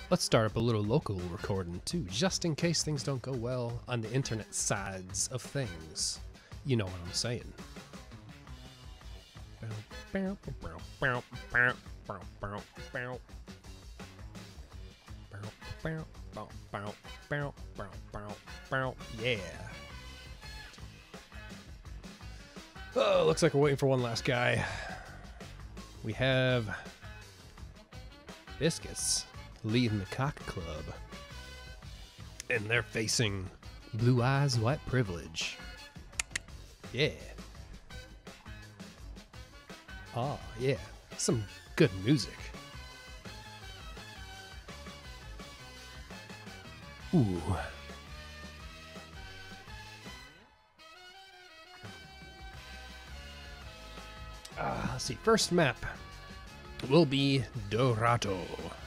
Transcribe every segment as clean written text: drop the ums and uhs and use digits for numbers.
Let's start up a little local recording too, just in case things don't go well on the internet sides of things. You know what I'm saying. Yeah. Oh, looks like we're waiting for one last guy. We have Biscuits leading the Cock Club. And they're facing Blue Eyes White Privilege. Yeah. Oh, yeah. Some good music. Ooh. Let's see. First map will be Dorado.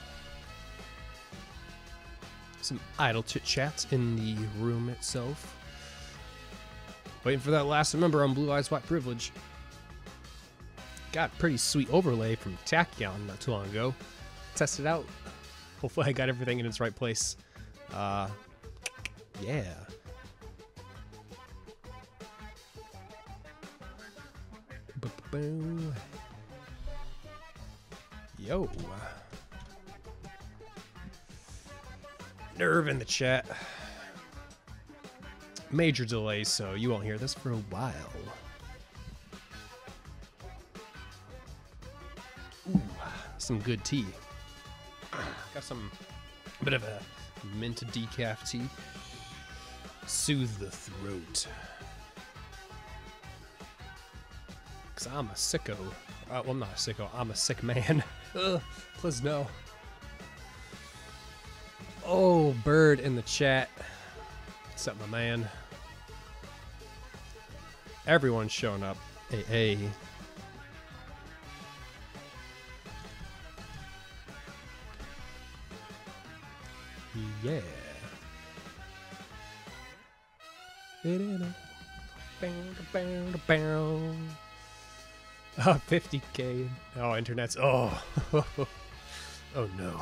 Some idle chit-chats in the room itself. Waiting for that last member on Blue Eyes White Privilege. Got a pretty sweet overlay from Tachyon not too long ago. Tested out. Hopefully I got everything in its right place. Yeah. Yo. Nerve in the chat. Major delay, so you won't hear this for a while. Ooh, some good tea. Got some bit of a mint decaf tea. Soothe the throat. Cause I'm a sicko. Well, I'm not a sicko. I'm a sick man. Please no. Oh, Bird in the chat. What's up, my man? Everyone's showing up. Hey. Yeah. 50K. Oh, internet's. Oh. Oh no.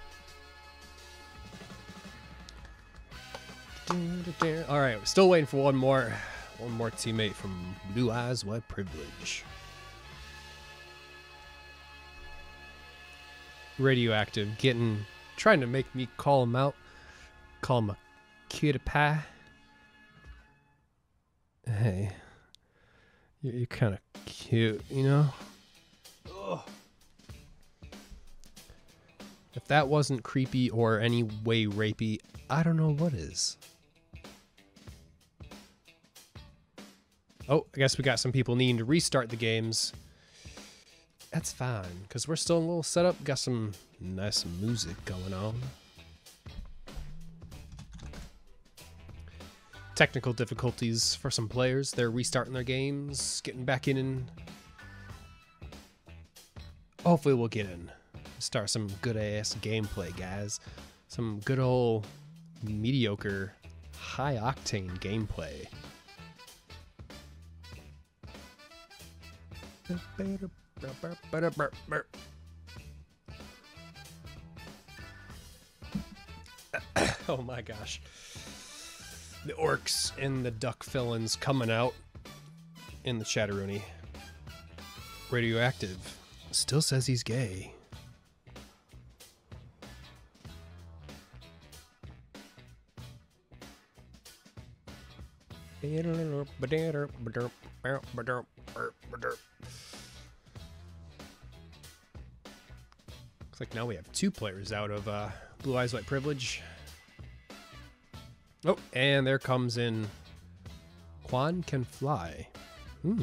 All right, we're still waiting for one more teammate from Blue Eyes White Privilege. Radioactive trying to make me call him out. Call him a cutie pie. Hey, you're kind of cute, you know? Ugh. If that wasn't creepy or any way rapey, I don't know what is. Oh, I guess we got some people needing to restart the games. That's fine, because we're still in a little setup. Got some nice music going on. Technical difficulties for some players. They're restarting their games, getting back in, and hopefully we'll get in. Start some good-ass gameplay, guys. Some good old mediocre, high-octane gameplay. Oh my gosh. The orcs and the duck villains coming out in the Chatteroony. Radioactive still says he's gay. Looks like now we have 2 players out of Blue Eyes White Privilege. Oh, and there comes in Quan Can Fly. Oh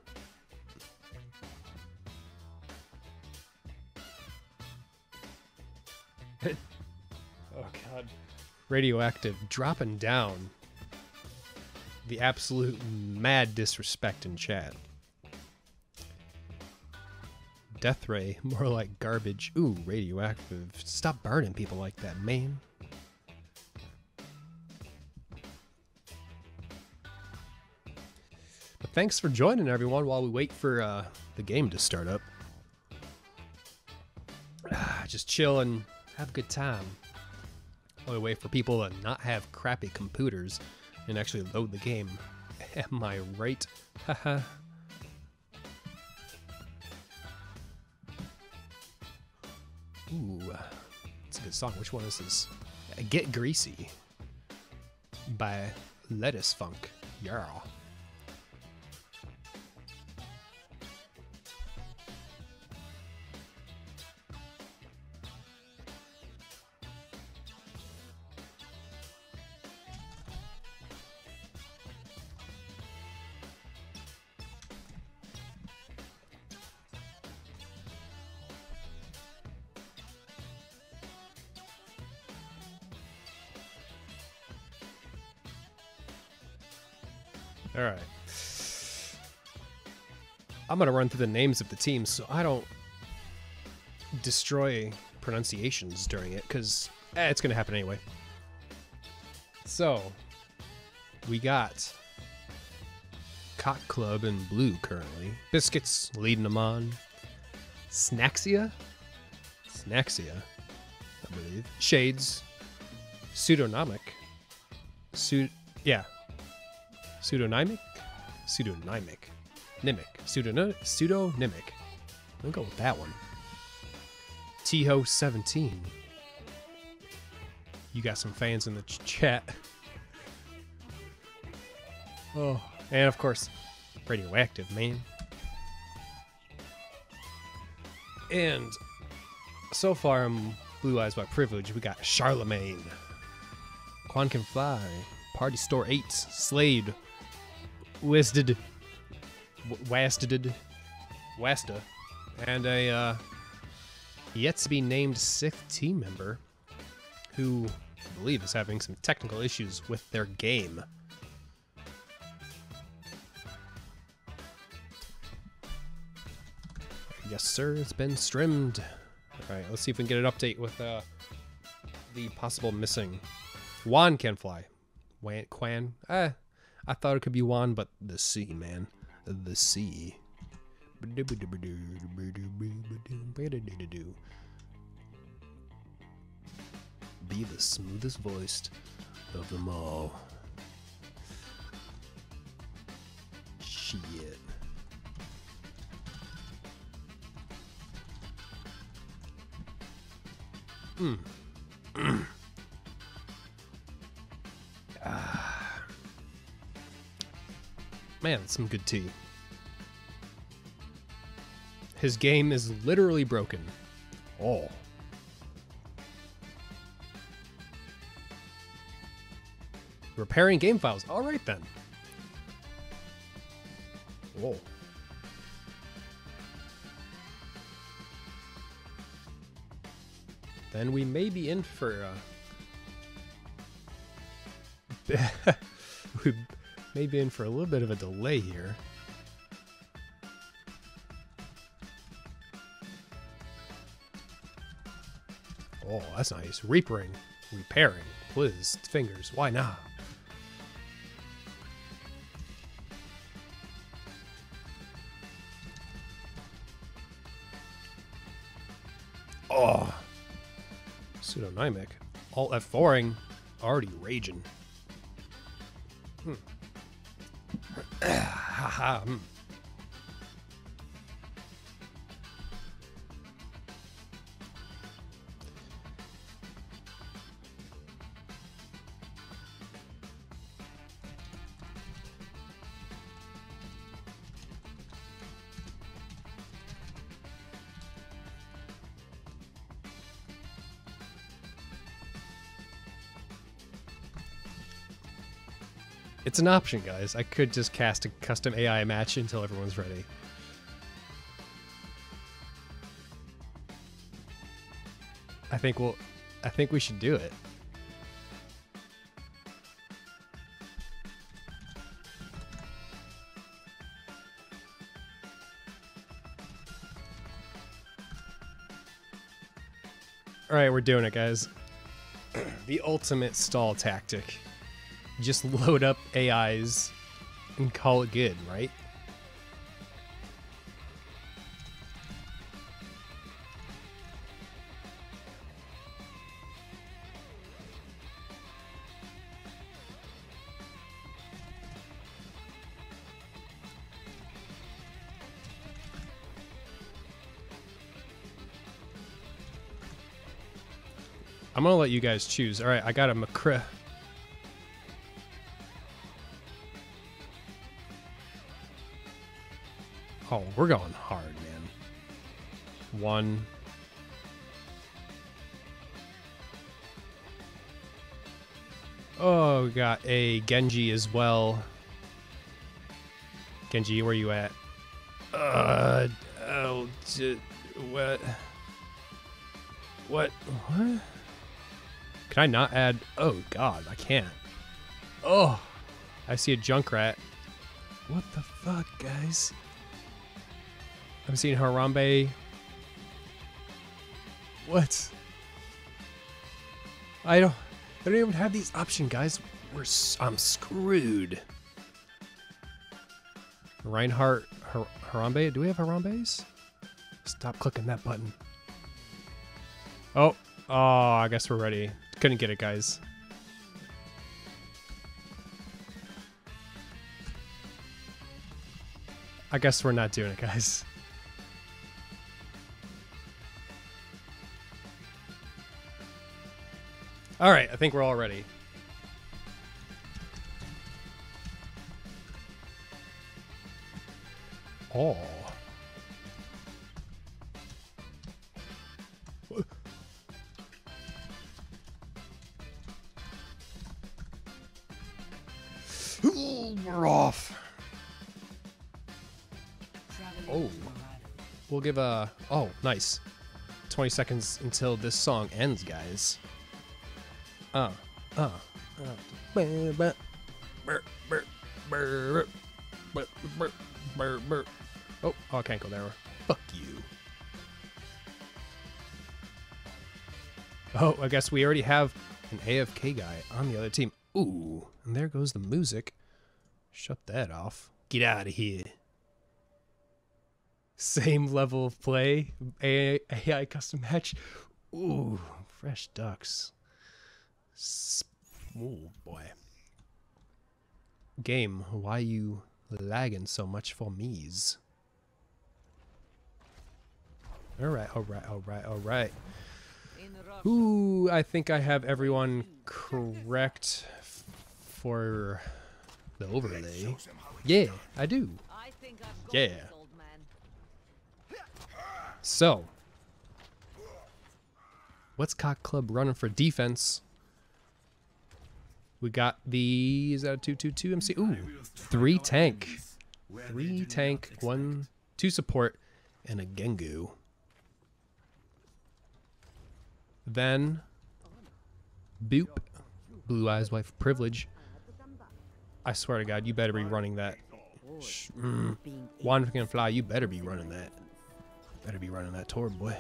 god. Radioactive dropping down. The absolute mad disrespect in chat. Death Ray, more like garbage. Ooh, Radioactive. Stop burning people like that, man. But thanks for joining, everyone, while we wait for the game to start up. Just chilling, have a good time. Only way for people to not have crappy computers and actually load the game. Am I right? Haha. Ooh, it's a good song. Which one is this? Get Greasy by Lettuce Funk. Yeah. All right. I'm going to run through the names of the teams so I don't destroy pronunciations during it, because it's going to happen anyway. So, we got Cock Club in blue currently. Biscuits leading them on. Snaxia, I believe. Shades. Pseudonymic. Pseudonymic. Pseudonymic. I'll go with that one. Tiho 17. You got some fans in the chat. Oh, and of course, Radioactive, man. And so far in Blue Eyes White Privilege, we got Charlemagne, Quan Can Fly, Party Store 8, Slade, Wasta, and a yet to be named 6th team member who I believe is having some technical issues with their game. Yes, sir, it's been streamed. Alright, let's see if we can get an update with the possible missing. Juan Can Fly. Quan. I thought it could be Juan, but the C, man. The C. Be the smoothest voiced of them all. Shit. Man, that's some good tea. His game is literally broken. Oh. Repairing game files. All right, then. Whoa. Then we may be in for we may be in for a little bit of a delay here. Oh, that's nice. Repairing, please, fingers. Why not? Oh. Pseudonymic. Alt F4ing. Already raging. Haha. It's an option, guys. I could just cast a custom AI match until everyone's ready. I think we should do it. All right, we're doing it, guys. The ultimate stall tactic. Just load up AIs and call it good, right? I'm gonna let you guys choose. All right, I got a McCree. Oh, we're going hard, man. 1. Oh, we got a Genji as well. Genji, where you at? Oh, what? What? What? Can I not add? Oh, God, I can't. Oh, I see a Junkrat. What the fuck, guys? I'm seeing Harambe. What? I don't even have these options, guys. I'm screwed. Reinhardt, Harambe. Do we have Harambes? Stop clicking that button. Oh, I guess we're ready. Couldn't get it, guys. I guess we're not doing it, guys. All right, I think we're all ready. Oh. We're off. Oh. We'll give a... Oh, nice. 20 seconds until this song ends, guys. Oh, I can't go there. Fuck you. Oh, I guess we already have an AFK guy on the other team. Ooh, and there goes the music. Shut that off. Get out of here. Same level of play. AI custom match. Ooh, fresh ducks. Oh boy. Game, why you lagging so much for me's? Alright. Ooh, I think I have everyone correct for the overlay. Yeah, I do. Yeah. So, what's Cock Club running for defense? We got the, is that a 222 MC? Ooh, 3 tank. 3 tank, 2 support, and a Gengu. Then, Boop, Blue Eyes Wife Privilege. I swear to God, you better be running that. Juan Can Fly, you better be running that. Better be running that Torb, boy.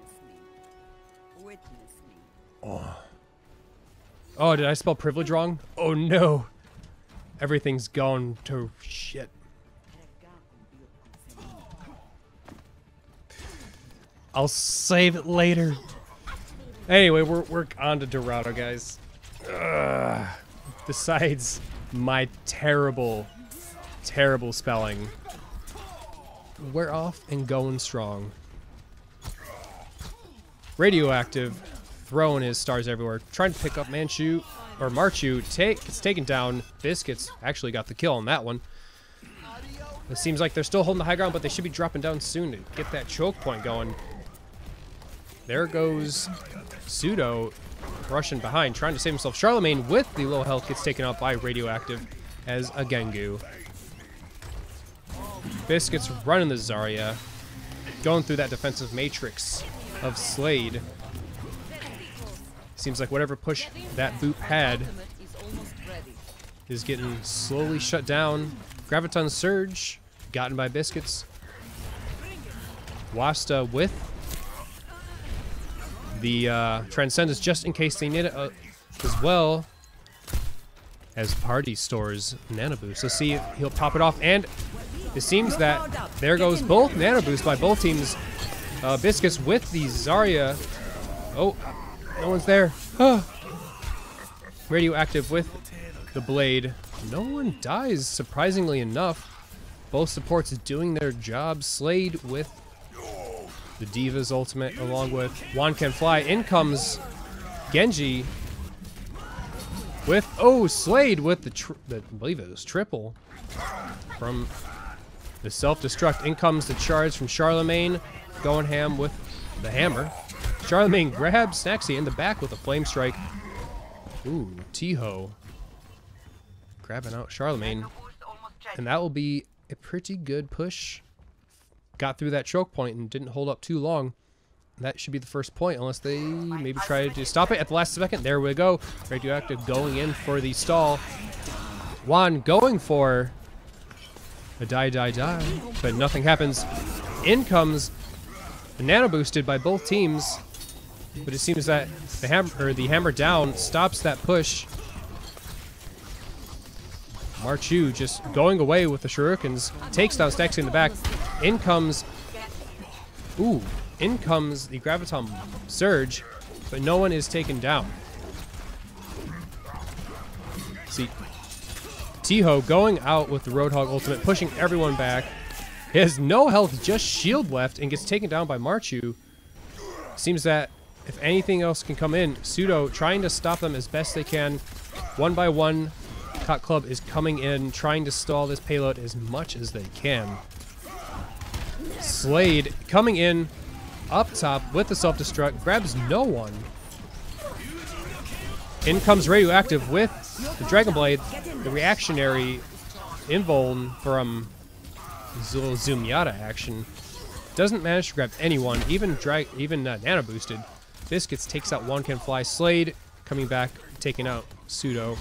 Oh. Oh, did I spell privilege wrong? Oh no. Everything's gone to shit. I'll save it later. Anyway, we're on to Dorado, guys. Besides my terrible spelling, we're off and going strong. Radioactive, throwing his stars everywhere, trying to pick up Manchu or Marchu. It's taken down. Biscuits actually got the kill on that one. It seems like they're still holding the high ground, but they should be dropping down soon to get that choke point going. There goes Pseudo rushing behind, trying to save himself. Charlemagne with the low health gets taken out by Radioactive as a Gengu. Biscuits running the Zarya, going through that defensive matrix of Slade. Seems like whatever push that Boop had is getting slowly shut down. Graviton Surge, gotten by Biscuits. Wasta with the Transcendence just in case they need it as well as Party stores Nano Boost. Let's see if he'll pop it off, and it seems that there goes both Nano Boost by both teams. Biscuits with the Zarya. Oh, no one's there. Radioactive with the blade. No one dies, surprisingly enough. Both supports doing their job. Slade with the Diva's ultimate, along with Juan Can Fly. In comes Genji with, oh, Slade with the I believe it was triple from the self-destruct. In comes the charge from Charlemagne, going ham with the hammer. Charlemagne grabs Snaxia in the back with a flame strike. Ooh, Tiho grabbing out Charlemagne. And that will be a pretty good push. Got through that choke point and didn't hold up too long. That should be the first point, unless they maybe try to stop it at the last second. There we go. Radioactive going in for the stall. Juan going for a die, but nothing happens. In comes the nano boosted by both teams, but it seems that the hammer down stops that push. Marchu just going away with the shurikens, takes down Snaxia in the back. In comes, ooh, in comes the Graviton Surge, but no one is taken down. See, Tiho going out with the Roadhog ultimate, pushing everyone back. He has no health, just shield left, and gets taken down by Marchu. Seems that if anything else can come in, Pseudo trying to stop them as best they can. One by one, Cot Club is coming in, trying to stall this payload as much as they can. Slade coming in up top with the self-destruct, grabs no one. In comes Radioactive with the Dragon Blade, the reactionary invuln from Zumiata action. Doesn't manage to grab anyone, even nano boosted. Biscuits takes out One Can Fly. Slade coming back, taking out Pseudo.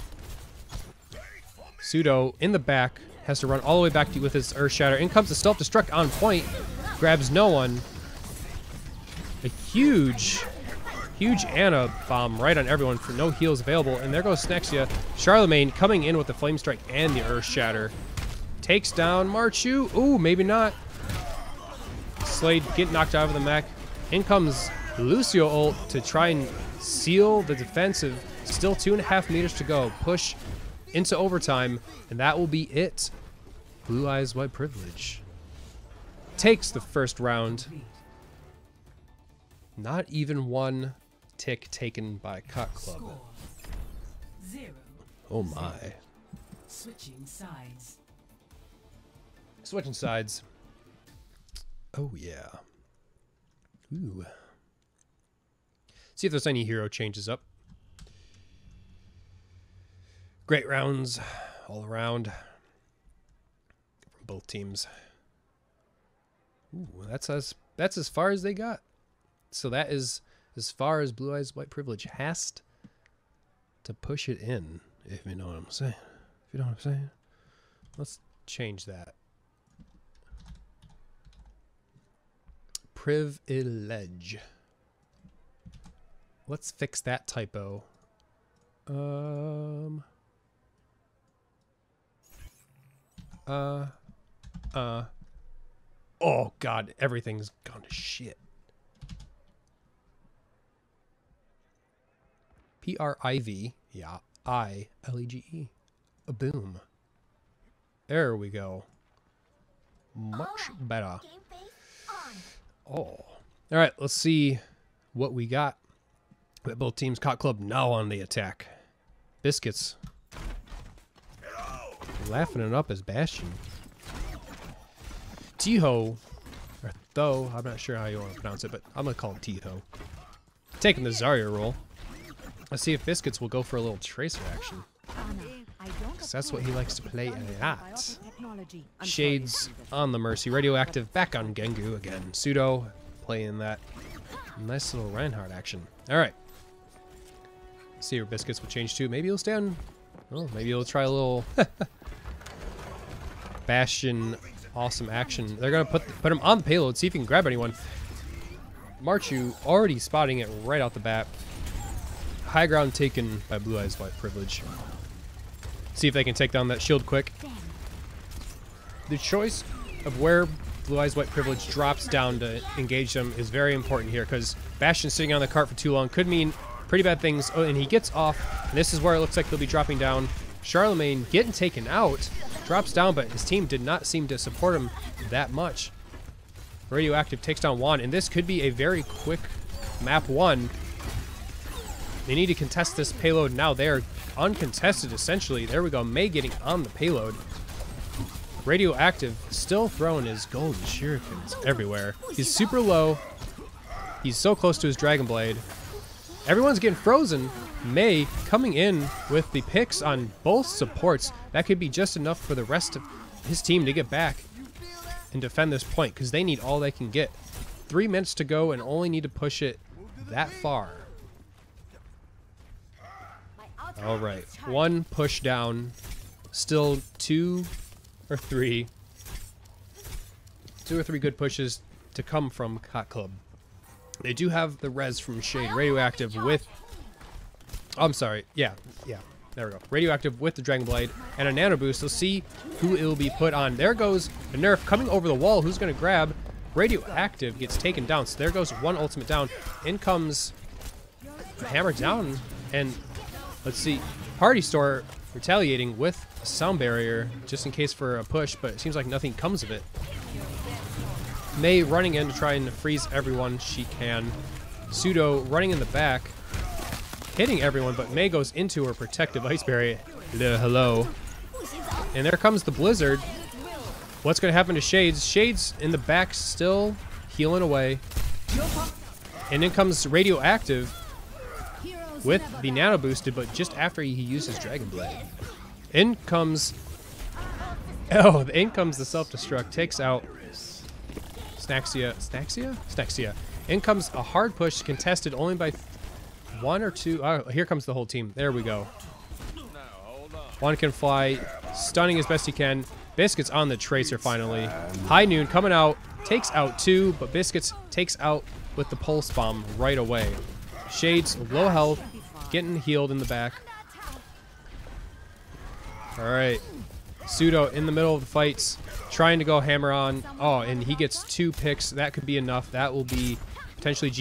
Pseudo in the back has to run all the way back with his Earth Shatter. In comes the self-destruct on point, grabs no one. A huge Ana bomb right on everyone for no heals available. And there goes Snaxia. Charlemagne coming in with the Flame Strike and the Earth Shatter. Takes down Marchu. Ooh, maybe not. Slade getting knocked out of the mech. In comes Lucio ult to try and seal the defensive. Still 2.5 meters to go. Push into overtime, and that will be it. Blue Eyes White Privilege takes the first round. Not even one tick taken by Cot Club. Score 0. Oh my. Switching sides. Switching sides. Oh yeah. Ooh. See if there's any hero changes up. Great rounds all around from both teams. Ooh, that's as far as they got. So that is as far as Blue Eyes White Privilege has to push it in, if you know what I'm saying. If you know what I'm saying. Let's change that. Privilege. Let's fix that typo. Oh god, everything's gone to shit. P-R-I-V, yeah, I-L-E-G-E. A boom. There we go. Much better. Oh. All right, let's see what we got. We have both teams. Cot Club now on the attack. Biscuits laughing it up as Bastion. Tiho, or Tho, I'm not sure how you want to pronounce it, but I'm going to call it Tiho. Taking the Zarya role. Let's see if Biscuits will go for a little Tracer action. Because that's what he likes to play a lot. Shades on the Mercy. Radioactive back on Gengu again. Pseudo playing that nice little Reinhardt action. Alright. See where Biscuits will change to. Maybe he'll stay on... Oh, maybe he'll try a little... Bastion awesome action. They're going to put him on the payload, see if he can grab anyone. Marchu already spotting it right out the bat. High ground taken by Blue Eyes White Privilege. See if they can take down that shield quick. The choice of where Blue Eyes White Privilege drops down to engage them is very important here, because Bastion sitting on the cart for too long could mean pretty bad things. Oh, and he gets off, and this is where it looks like they'll be dropping down. Charlemagne getting taken out, drops down, but his team did not seem to support him that much. Radioactive takes down Juan, and this could be a very quick map 1. They need to contest this payload now. They are uncontested, essentially. There we go. Mei getting on the payload. Radioactive still throwing his golden shurikens everywhere. He's super low. He's so close to his Dragon Blade. Everyone's getting frozen. Mei coming in with the picks on both supports. That could be just enough for the rest of his team to get back and defend this point, because they need all they can get. 3 minutes to go and only need to push it that far. All right, 1 push down. Still 2 or 3 good pushes to come from Hot Club. They do have the res from Shade. Radioactive with... I'm sorry. Yeah. There we go. Radioactive with the Dragon Blade and a Nano Boost. Let's see who it will be put on. There goes a Nerf coming over the wall. Who's going to grab? Radioactive gets taken down. So there goes 1 ultimate down. In comes Hammer down. And let's see. Party Store retaliating with a sound barrier just in case for a push, but it seems like nothing comes of it. Mei running in to try and freeze everyone she can. Pseudo running in the back, hitting everyone, but Mei goes into her protective ice barrier. Hello. And there comes the Blizzard. What's going to happen to Shades? Shades in the back still healing away. And in comes Radioactive with the Nano Boosted, but just after he uses Dragon Blade. In comes... Oh, in comes the Self-Destruct. Takes out Snaxia. In comes a hard push, contested only by 1 or 2. Oh, here comes the whole team. There we go. One can fly, stunning as best he can. Biscuits on the Tracer finally. High Noon coming out, takes out 2, but Biscuits takes out with the Pulse Bomb right away. Shades, low health, getting healed in the back. All right. Pseudo in the middle of the fights, trying to go hammer on. Oh, and he gets 2 picks. That could be enough. That will be potentially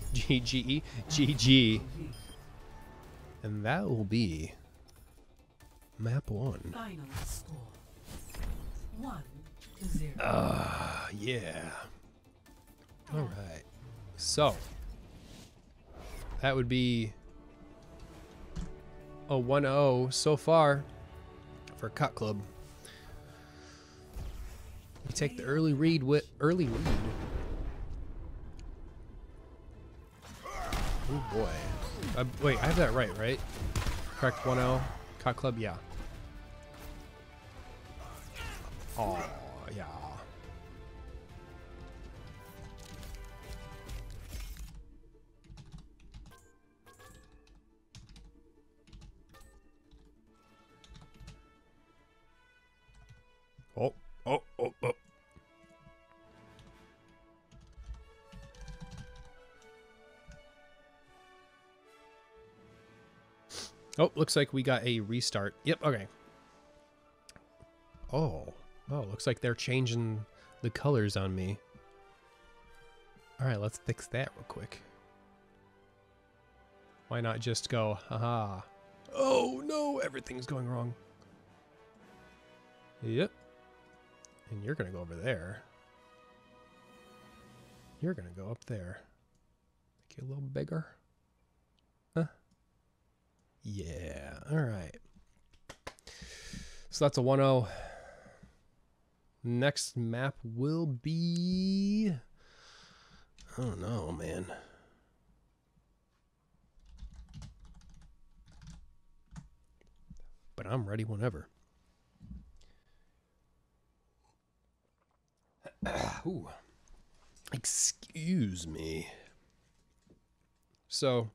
GG. And that will be map 1. Final score 1-0. Yeah. All right. So that would be a 1-0 so far for Cut Club. We take the early lead. Oh boy. Wait, I have that right? Correct, 1-0. Cut Club, yeah. Oh, yeah. Oh. Oh, looks like we got a restart. Yep, okay. Oh, looks like they're changing the colors on me. All right, let's fix that real quick. Why not just go, haha. Oh no, everything's going wrong. Yep. And you're gonna go over there. You're gonna go up there. Make it a little bigger. Huh? Yeah, all right. So that's a 1-0. Next map will be... I don't know, man. But I'm ready whenever. Ooh. Excuse me. So,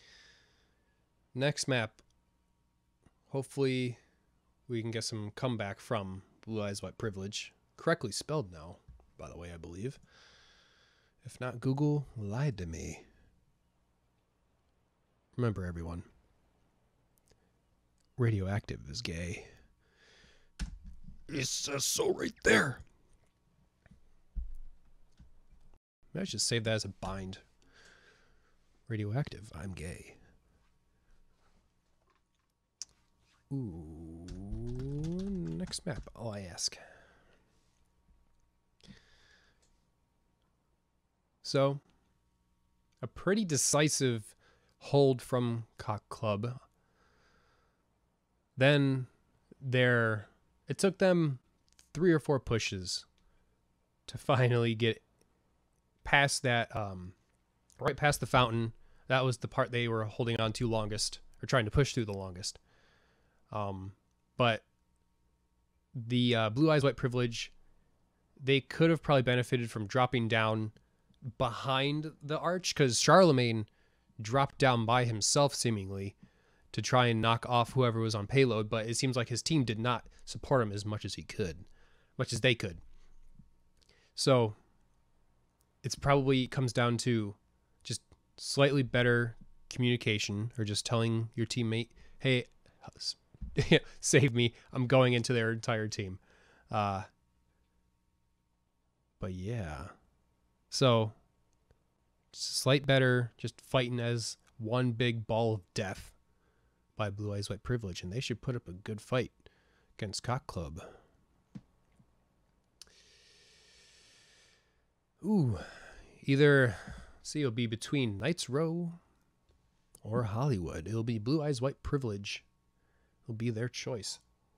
next map. Hopefully, we can get some comeback from Blue Eyes White Privilege. Correctly spelled now, by the way, I believe. If not, Google lied to me. Remember, everyone. Radioactive is gay. It says so right there. Maybe I should save that as a bind. Radioactive, I'm gay. Ooh, next map, I ask. So, a pretty decisive hold from Cock Club. Then it took them 3 or 4 pushes to finally get past that, right past the fountain. That was the part they were holding on to longest, or trying to push through the longest. But the Blue Eyes White Privilege, they could have probably benefited from dropping down behind the arch, because Charlemagne dropped down by himself seemingly to try and knock off whoever was on payload, but it seems like his team did not support him as much as they could. So it's probably comes down to just slightly better communication, or just telling your teammate, hey, save me, I'm going into their entire team. But yeah, so slight better, just fighting as one big ball of death by Blue Eyes White Privilege, and they should put up a good fight against Cock Club. Ooh, either it'll be between Knights Row or Hollywood. It'll be Blue Eyes White Privilege. It'll be their choice.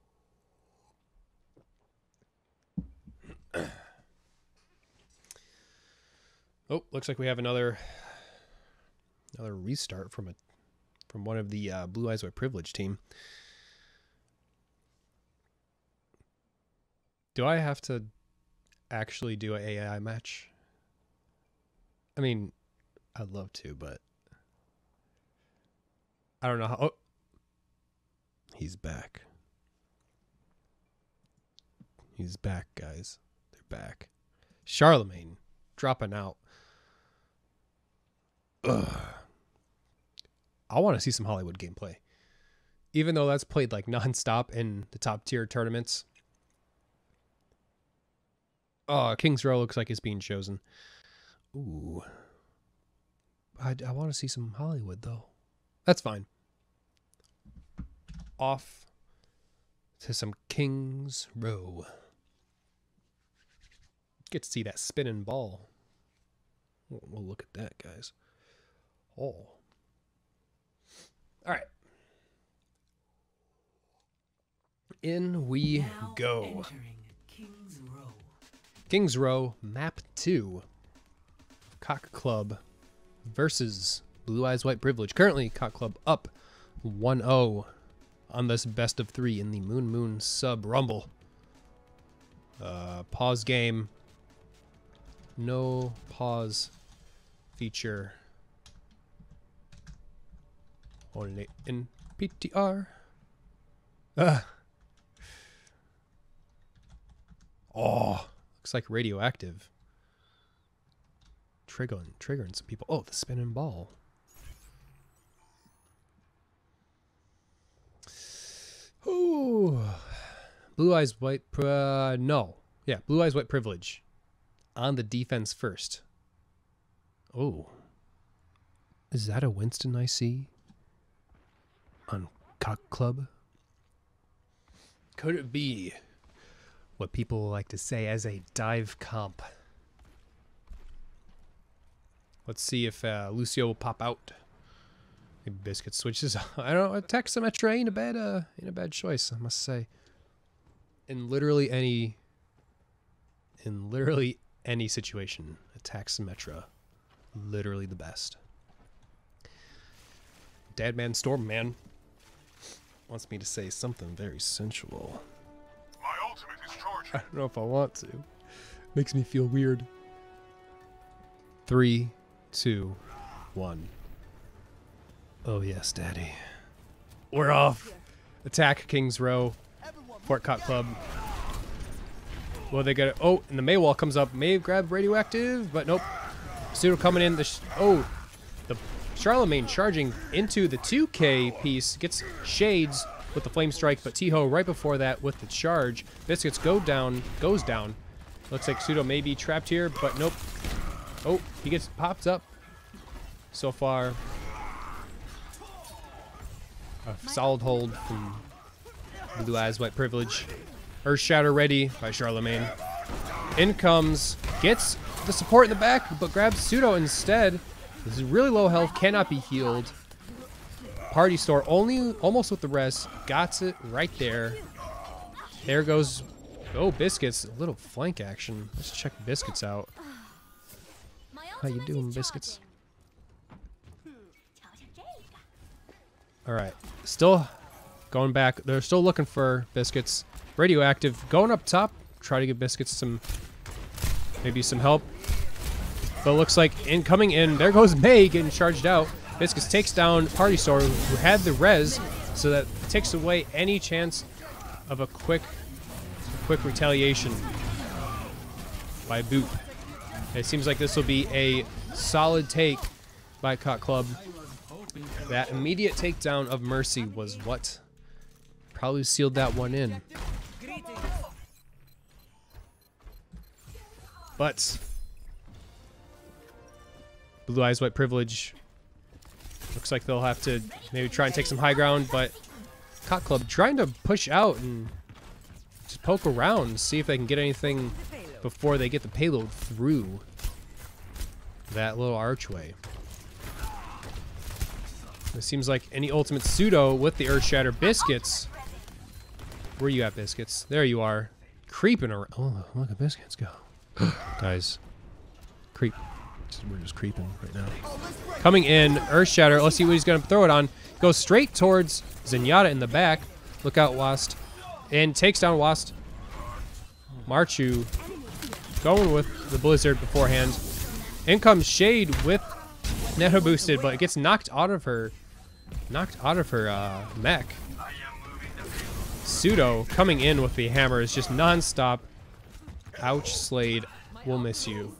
Oh, looks like we have another restart from one of the Blue Eyes White Privilege team. Do I have to actually do an AI match? I mean, I'd love to, but I don't know how. Oh, he's back. He's back, guys. They're back. Charlemagne dropping out. Ugh. I want to see some Hollywood gameplay. Even though that's played like nonstop in the top tier tournaments. Oh, King's Row looks like it's being chosen. Ooh. I want to see some Hollywood, though. That's fine. Off to some King's Row. Get to see that spinning ball. We'll look at that, guys. Oh. All right. In we Now go. entering King's Row. King's Row, map 2. Cock Club versus Blue Eyes White Privilege. Currently, Cock Club up 1-0 on this best of 3 in the Moon Sub Rumble. Pause game. No pause feature. Only in PTR. Oh, looks like radioactive. Triggering some people. Oh, the spinning ball. Ooh. Blue Eyes White. No. Yeah, Blue Eyes White Privilege. On the defense first. Oh. Is that a Winston I see? On Cock Club? Could it be what people like to say as a dive comp? Let's see if Lucio will pop out. Maybe Biscuit switches. I don't know. Attack Symmetra ain't a bad choice, I must say. In literally any situation, Attack Symmetra, literally the best. Dadman Stormman wants me to say something very sensual. My ultimate is charging. I don't know if I want to. Makes me feel weird. 3, 2, 1. Oh yes, Daddy. We're off. Attack King's Row. Fort Cock Club. Well, they got it. Oh, and the Maywall comes up. May grab radioactive, but nope. Pseudo coming in. The Charlemagne charging into the 2K piece. Gets Shades with the Flame Strike, but Tiho right before that with the charge. Biscuits goes down. Looks like Pseudo may be trapped here, but nope. Oh, he gets popped up. So far, a solid hold from Blue Eyes White Privilege. Earth Shatter ready by Charlemagne. In comes, gets the support in the back, but grabs Pseudo instead. This is really low health, cannot be healed. Party Store almost with the res. Got it right there. There goes. Oh, Biscuits. A little flank action. Let's check Biscuits out. How you doing, Biscuits? All right. Still going back. They're still looking for Biscuits. Radioactive going up top. Try to give Biscuits maybe some help. But it looks like coming in, there goes May getting charged out. Biscuits takes down Party Store, who had the res, so that takes away any chance of a quick retaliation by Boop. It seems like this will be a solid take by Cot Club. That immediate takedown of Mercy was what probably sealed that one in. But Blue Eyes White Privilege looks like they'll have to maybe try and take some high ground, but Cot Club trying to push out and just poke around, see if they can get anything before they get the payload through that little archway. It seems like any ultimate pseudo with the Earthshatter. Biscuits. Where you at, Biscuits? There you are. Creeping around. Oh, look at Biscuits go. Guys. Creep. We're just creeping right now. Coming in, Earthshatter. Let's see what he's going to throw it on. Goes straight towards Zenyatta in the back. Look out, Wast. And takes down Wast. Marchu going with the Blizzard beforehand. In comes Shade with Nano boosted, but it gets knocked out of her mech. Pseudo coming in with the hammer is just non-stop. Ouch, Slade. We'll miss you.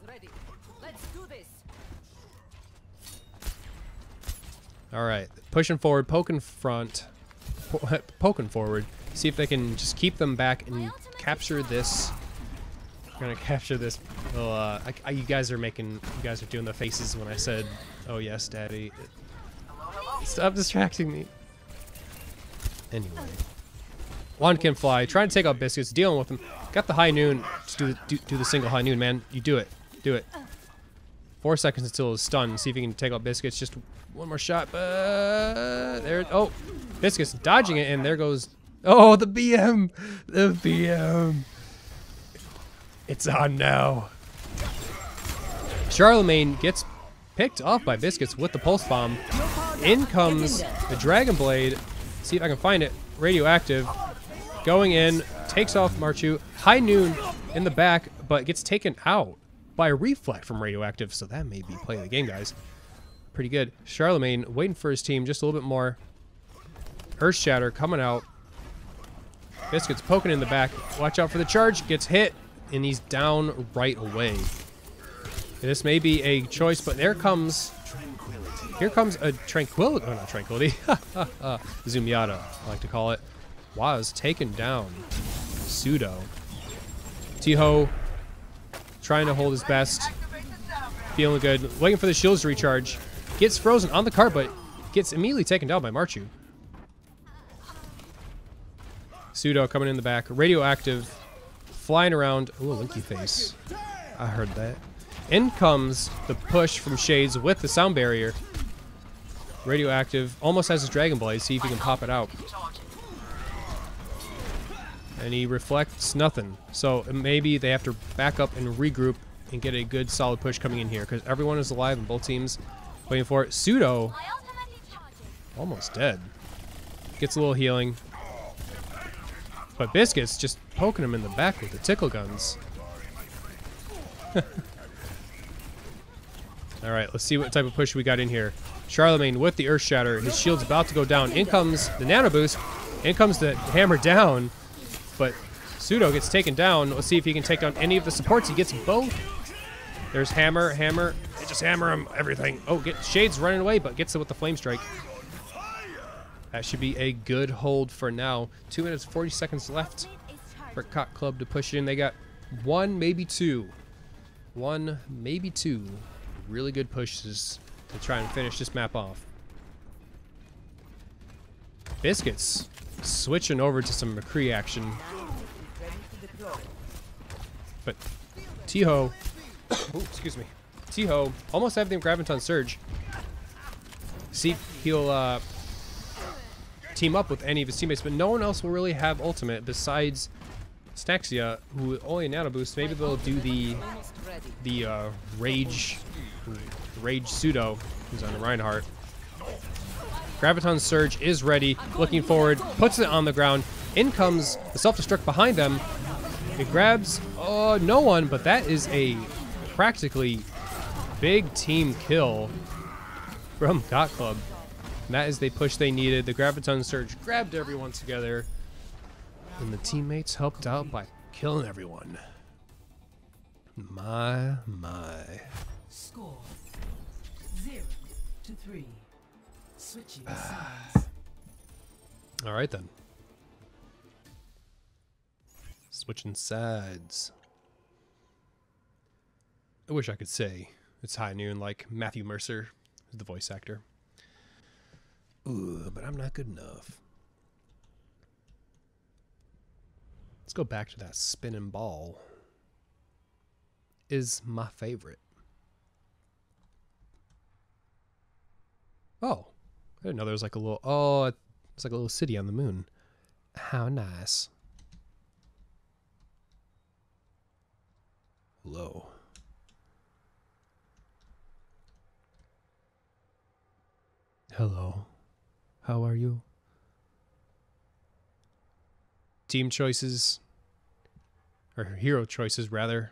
Alright, pushing forward, poking front, poking forward. See if they can just keep them back and capture this. We're gonna capture this. Well, you guys are doing the faces when I said, "Oh yes, Daddy." Stop distracting me. Anyway, Wand can fly. Trying to take out Biscuits, dealing with him. Got the high noon. Just do the single high noon, man. You do it. Do it. 4 seconds until it's stunned. See if you can take out Biscuits. Just one more shot. There. Oh, Biscuits dodging it, and there goes. Oh, the BM. The BM. It's on now. Charlemagne gets picked off by Biscuits with the pulse bomb. In comes the Dragon Blade. See if I can find it. Radioactive. Going in. Takes off Marchu. High noon in the back, but gets taken out by a reflect from Radioactive. So that may be play of the game, guys. Pretty good. Charlemagne waiting for his team just a little bit more. Earthshatter coming out. Biscuits poking in the back. Watch out for the charge. Gets hit. And he's down right away. This may be a choice, but here comes a tranquility. Oh, not tranquility. Zumiata, I like to call it. Was taken down. Pseudo. Tiho trying to hold his best. Feeling good. Waiting for the shields to recharge. Gets frozen on the cart, but gets immediately taken down by Marchu. Pseudo coming in the back. Radioactive. Flying around. Ooh, a Linky face. I heard that. In comes the push from Shades with the sound barrier. Radioactive almost has his Dragon Blade. See if he can pop it out. And he reflects nothing. So maybe they have to back up and regroup and get a good solid push coming in here because everyone is alive in both teams waiting for it. Pseudo almost dead. Gets a little healing. But Biscuits just poking him in the back with the tickle guns. Alright, let's see what type of push we got in here. Charlemagne with the Earthshatter. His shield's about to go down. In comes the Nano Boost. In comes the hammer down. But Pseudo gets taken down. Let's see if he can take down any of the supports. He gets both. There's hammer. They just hammer him. Everything. Oh, Shade's running away, but gets it with the Flame Strike. That should be a good hold for now. 2 minutes, 40 seconds left for Cot Club to push in. They got one, maybe two really good pushes to try and finish this map off. Biscuits switching over to some McCree action. But Tiho, excuse me. Tiho almost have the Graviton Surge. See, he'll team up with any of his teammates, but no one else will really have ultimate besides Snaxia, who only a nano boost. Maybe they'll do the rage pseudo, who's on Reinhardt. Graviton Surge is ready, looking forward, puts it on the ground. In comes the self-destruct behind them. It grabs no one, but that is a practically big team kill from Got Club. And that is the push they needed. The Graviton Surge grabbed everyone together, and the teammates helped out by killing everyone. My. Score 0-3. Switching sides. All right then. Switching sides. I wish I could say it's high noon like Matthew Mercer, who's the voice actor. Ooh, but I'm not good enough. Let's go back to that spinning ball. Is my favorite. Oh, I didn't know there was like a little. Oh, it's like a little city on the moon. How nice. Hello. Hello. How are you? Team choices. Or hero choices, rather.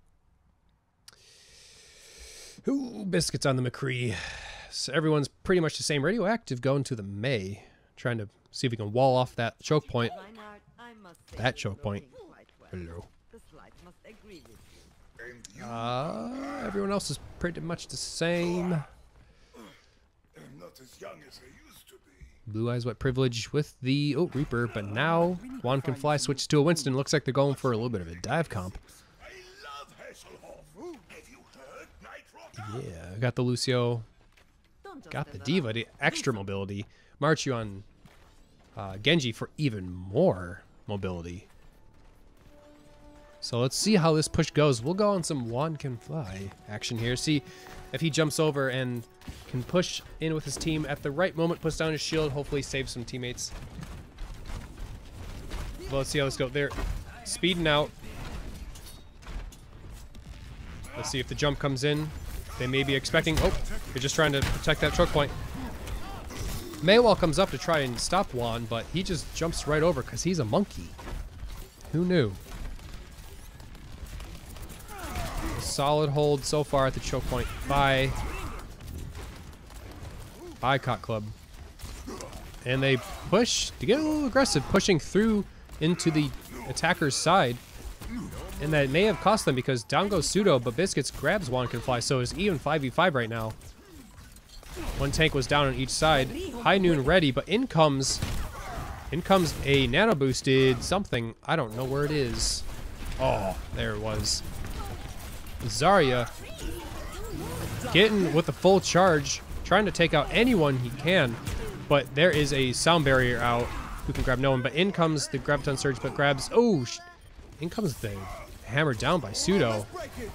Ooh, Biscuits on the McCree. So everyone's pretty much the same. Radioactive going to the May. Trying to see if we can wall off that choke point. That choke point. Hello. Everyone else is pretty much the same. I'm not as young as I used to be. Blue Eyes White Privilege with the Reaper, but now Juan can fly, switches to a Winston. Looks like they're going for a little bit of a dive comp. I love Hasselhoff. Have you heard Night Rocker? Yeah, got the Lucio, got the Diva, the extra mobility. Marchu on Genji for even more mobility. So let's see how this push goes. We'll go on some Juan can fly action here. See if he jumps over and can push in with his team at the right moment, puts down his shield, hopefully save some teammates. Well, let's see how this goes. They're speeding out. Let's see if the jump comes in. They may be expecting... Oh, they're just trying to protect that choke point. Maywall comes up to try and stop Juan, but he just jumps right over because he's a monkey. Who knew? Solid hold so far at the choke point by Cot Club. And they push to get a little aggressive, pushing through into the attacker's side. And that may have cost them because down goes Pseudo, but Biscuits grabs Juan can fly, so it's even 5v5 right now. One tank was down on each side. High Noon ready, but in comes a nano boosted something. I don't know where it is. Oh, there it was. Zarya getting with the full charge, trying to take out anyone he can, but there is a sound barrier out who can grab no one. But in comes the Graviton Surge, but grabs. Oh, in comes the hammer down by Pseudo.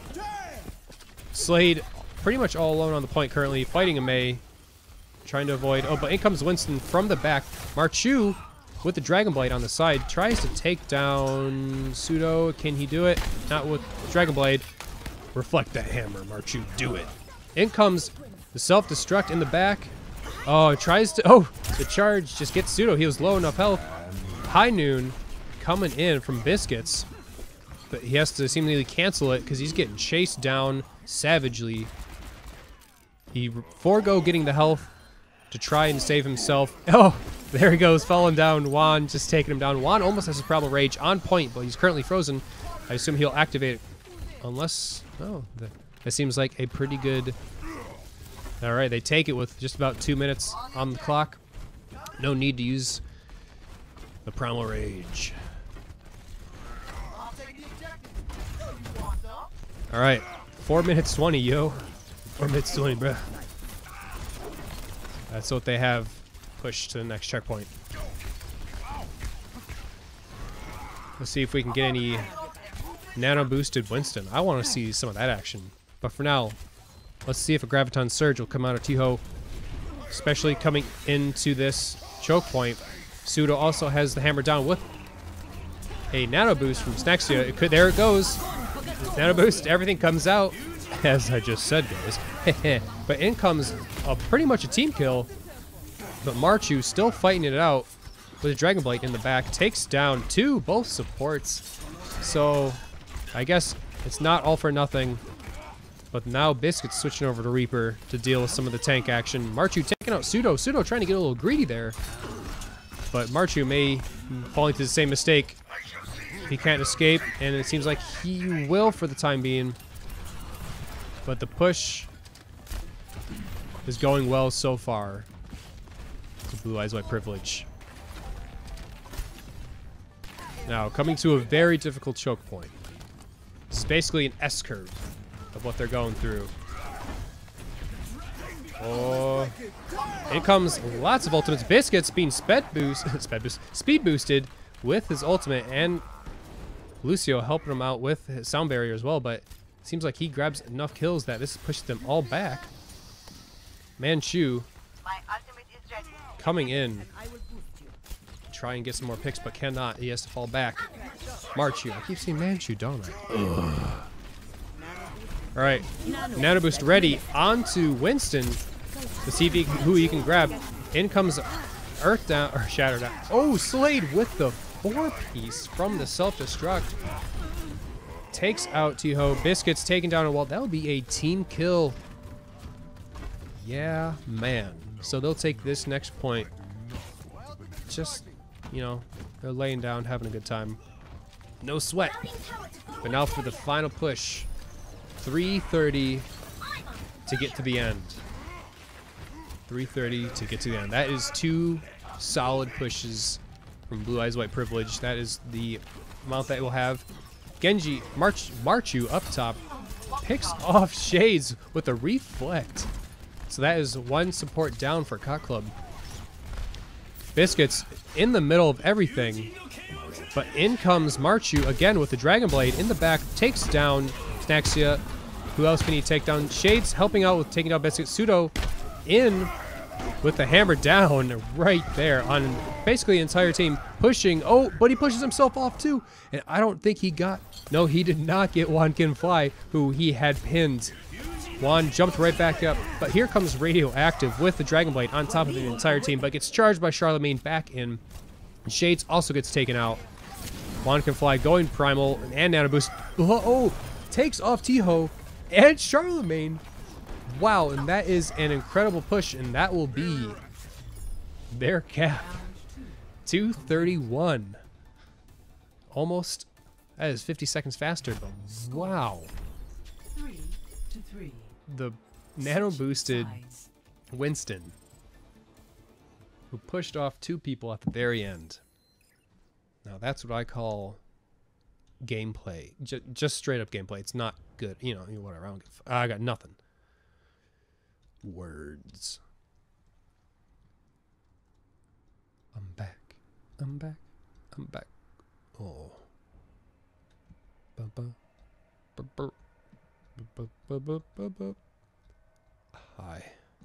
Slade pretty much all alone on the point currently, fighting a Mei, trying to avoid. Oh, but in comes Winston from the back. Marchu with the Dragon Blade on the side tries to take down Pseudo. Can he do it? Not with Dragon Blade. Reflect that hammer, Marchu. Do it. In comes the self-destruct in the back. Oh, it tries to... Oh, the charge just gets Pseudo. He was low enough health. High Noon coming in from Biscuits. But he has to seemingly cancel it because he's getting chased down savagely. He forego getting the health to try and save himself. Oh, there he goes, falling down. Juan just taking him down. Juan almost has a Primal Rage on point, but he's currently frozen. I assume he'll activate it. Unless, oh, that seems like a pretty good... All right, they take it with just about 2 minutes on the clock. No need to use the Primal Rage. All right, 4 minutes 20, yo. 4 minutes 20, bruh. That's what they have pushed to the next checkpoint. Let's see if we can get any nano boosted Winston. I want to see some of that action. But for now, let's see if a Graviton Surge will come out of Tiho, especially coming into this choke point. Pseudo also has the hammer down with a nano boost from Snaxia. There it goes. Nano boost, everything comes out, as I just said, guys. But in comes pretty much a team kill. But Marchu still fighting it out with a Dragon Blade in the back. Takes down both supports. So I guess it's not all for nothing. But now Biscuit's switching over to Reaper to deal with some of the tank action. Marchu taking out Pseudo. Pseudo trying to get a little greedy there. But Marchu may fall into the same mistake. He can't escape, and it seems like he will for the time being. But the push is going well so far to Blue Eyes White Privilege. Now, coming to a very difficult choke point. This is basically an S-curve of what they're going through. Oh, in comes lots of ultimates. Biscuits being speed boosted with his ultimate, and Lucio helping him out with his sound barrier as well, but it seems like he grabs enough kills that this pushes them all back. Manchu coming in, try and get some more picks, but cannot. He has to fall back. Marchu. I keep saying Manchu, don't I? Ugh. All right, Nano Boost ready. On to Winston to see if who he can grab. In comes Earth Down, or Shatter Down. Oh, Slade with the 4-piece from the self-destruct. Takes out Tiho. Biscuits taking down a wall. That'll be a team kill. Yeah, man. So they'll take this next point. Just, you know, they're laying down, having a good time. No sweat. But now for the final push. 3:30 to get to the end. 3:30 to get to the end. That is 2 solid pushes from Blue Eyes White Privilege. That is the amount that we'll have. Genji, Marchu up top, picks off Shades with a reflect. So that is 1 support down for Cot Club. Biscuits in the middle of everything. But in comes Marchu again with the Dragon Blade in the back, takes down Snaxia. Who else can he take down? Shades helping out with taking down Biscuits. Pseudo in with the hammer down right there on basically the entire team pushing. Oh, but he pushes himself off too. And I don't think he got, no, he did not get Juan Can Fly, who he had pinned. Juan jumped right back up, but here comes Radioactive with the Dragon Blade on top of the entire team, but gets charged by Charlemagne back in. Shades also gets taken out. Juan Can Fly going primal and Nano Boost. Oh, takes off Tiho and Charlemagne. Wow, and that is an incredible push, and that will be their cap. 231. Almost, that is 50 seconds faster, but wow. 3-3. The nano boosted Winston, who pushed off 2 people at the very end. Now that's what I call gameplay. Just straight up gameplay. It's not good. You know, whatever. I got nothing. Words. I'm back. I'm back. I'm back. Oh. Hi.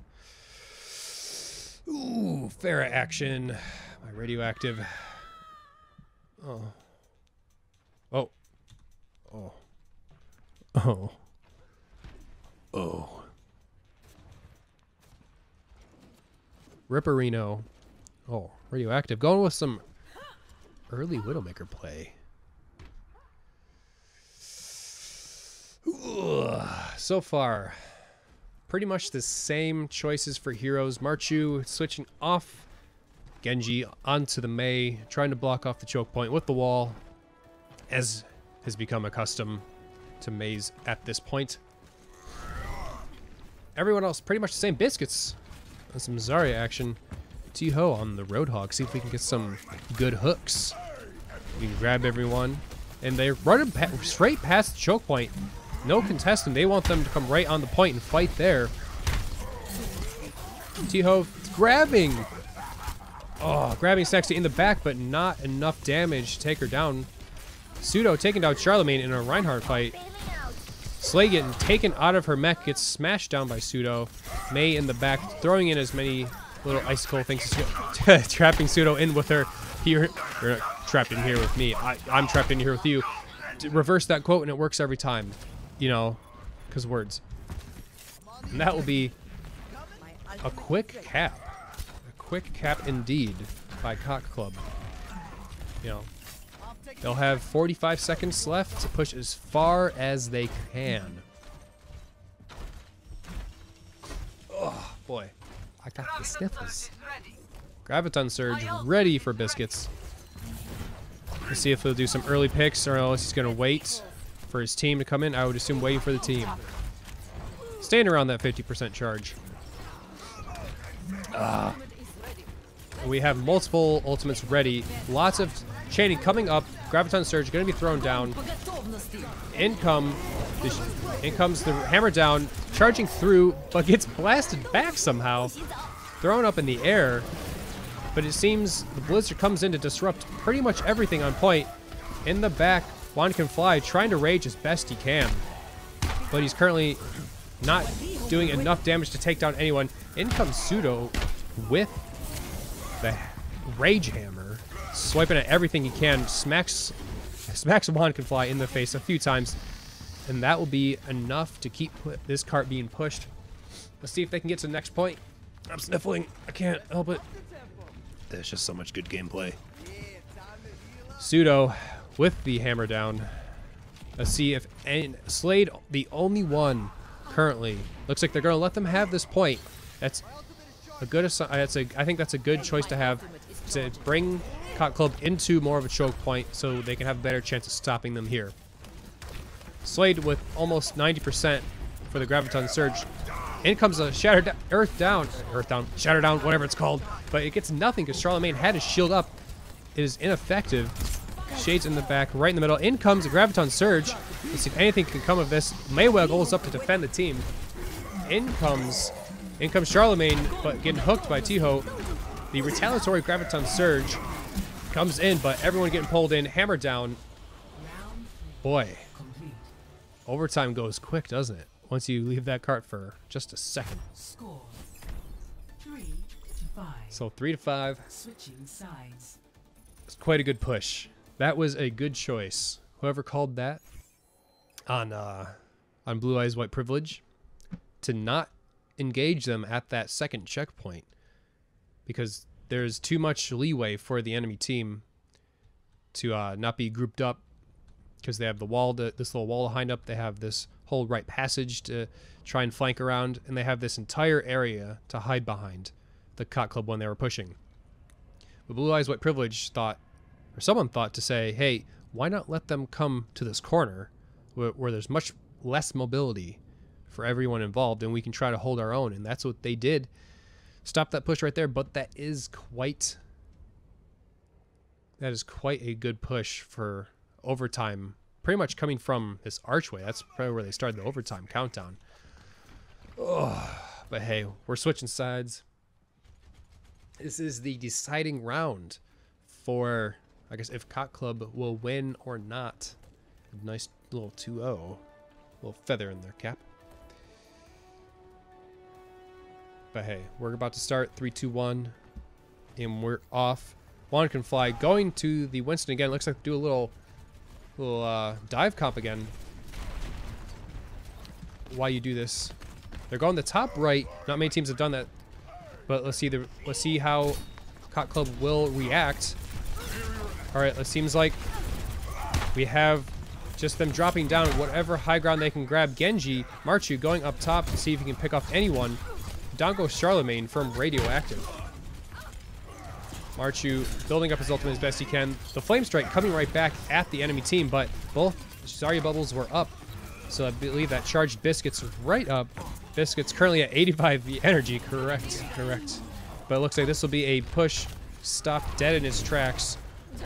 Ooh, Farah action. My radioactive. Oh. Oh. Oh. Oh. Oh. Ripperino. Oh, radioactive. Going with some early Widowmaker play. Ooh, so far, pretty much the same choices for heroes. Marchu switching off Genji onto the Mei, trying to block off the choke point with the wall, as has become a custom to Mei's at this point. Everyone else pretty much the same. Biscuits and some Zarya action. Tiho on the Roadhog. See if we can get some good hooks. We can grab everyone. And they're running straight past the choke point. No contestant. They want them to come right on the point and fight there. Tiho grabbing. Oh, grabbing Sexy in the back, but not enough damage to take her down. Pseudo taking down Charlemagne in a Reinhardt fight. Slay getting taken out of her mech, gets smashed down by Pseudo. Mei in the back, throwing in as many Little icicle thinks it's trapping Pseudo in with her here. You're not trapped in here with me. I'm trapped in here with you. To reverse that quote and it works every time. You know, because words. And that will be a quick cap. A quick cap indeed by Cock Club. You know, they'll have 45 seconds left to push as far as they can. Oh, boy. I got the sniffles. Graviton Surge ready for Biscuits. Let's see if he'll do some early picks or else he's going to wait for his team to come in. I would assume waiting for the team. Staying around that 50% charge. We have multiple ultimates ready. Lots of chaining coming up. Graviton Surge going to be thrown down. In comes the hammer down, charging through, but gets blasted back somehow. Thrown up in the air. But it seems the Blizzard comes in to disrupt pretty much everything on point. In the back, Juan Can Fly trying to rage as best he can. But he's currently not doing enough damage to take down anyone. In comes Pseudo with the Rage Hammer, swiping at everything he can, smacks Juan Can Fly in the face a few times, and that will be enough to keep this cart being pushed. Let's see if they can get to the next point. I'm sniffling. I can't help it. There's just so much good gameplay. Pseudo with the hammer down. Let's see if Slade, the only one currently, looks like they're going to let them have this point. That's a good. I think that's a good choice to have, to bring Cock Club into more of a choke point so they can have a better chance of stopping them here. Slade with almost 90% for the Graviton Surge. In comes a Shatter Down, whatever it's called, but it gets nothing because Charlemagne had his shield up. It is ineffective. Shades in the back, right in the middle. In comes the Graviton Surge. Let's see if anything can come of this. Mayweather goes up to defend the team. In comes Charlemagne, but getting hooked by Tiho. The retaliatory Graviton Surge comes in, but everyone getting pulled in. Hammer down. Boy, overtime goes quick, doesn't it? Once you leave that cart for just a second. Score 3-5. So 3-5. Switching sides. It's quite a good push. That was a good choice. Whoever called that on Blue Eyes White Privilege, to not engage them at that second checkpoint, because there's too much leeway for the enemy team to not be grouped up, because they have the wall, this little wall to hide up. They have this whole right passage to try and flank around, and they have this entire area to hide behind the Cock Club when they were pushing. But Blue Eyes White Privilege thought, or someone thought, to say, hey, why not let them come to this corner where there's much less mobility for everyone involved, and we can try to hold our own. And that's what they did. Stop that push right there, but that is quite a good push for overtime, pretty much coming from this archway. That's probably where they started the overtime countdown. Oh, but hey, we're switching sides. This is the deciding round for, I guess, if Cock Club will win or not. A nice little 2-0. Little feather in their cap. But hey, we're about to start 3, 2, 1. And we're off. Juan Can Fly going to the Winston again. Looks like do a little dive comp again. Why you do this? They're going the top right. Not many teams have done that. But let's see how Cock Club will react. All right, it seems like we have just them dropping down whatever high ground they can grab. Genji, Marchu going up top to see if he can pick off anyone. Down goes Charlemagne from Radioactive. Marchu building up his ultimate as best he can. The Flame Strike coming right back at the enemy team, but both Zarya bubbles were up. So I believe that charged Biscuits right up. Biscuits currently at 85 energy, correct. But it looks like this will be a push, stopped dead in his tracks.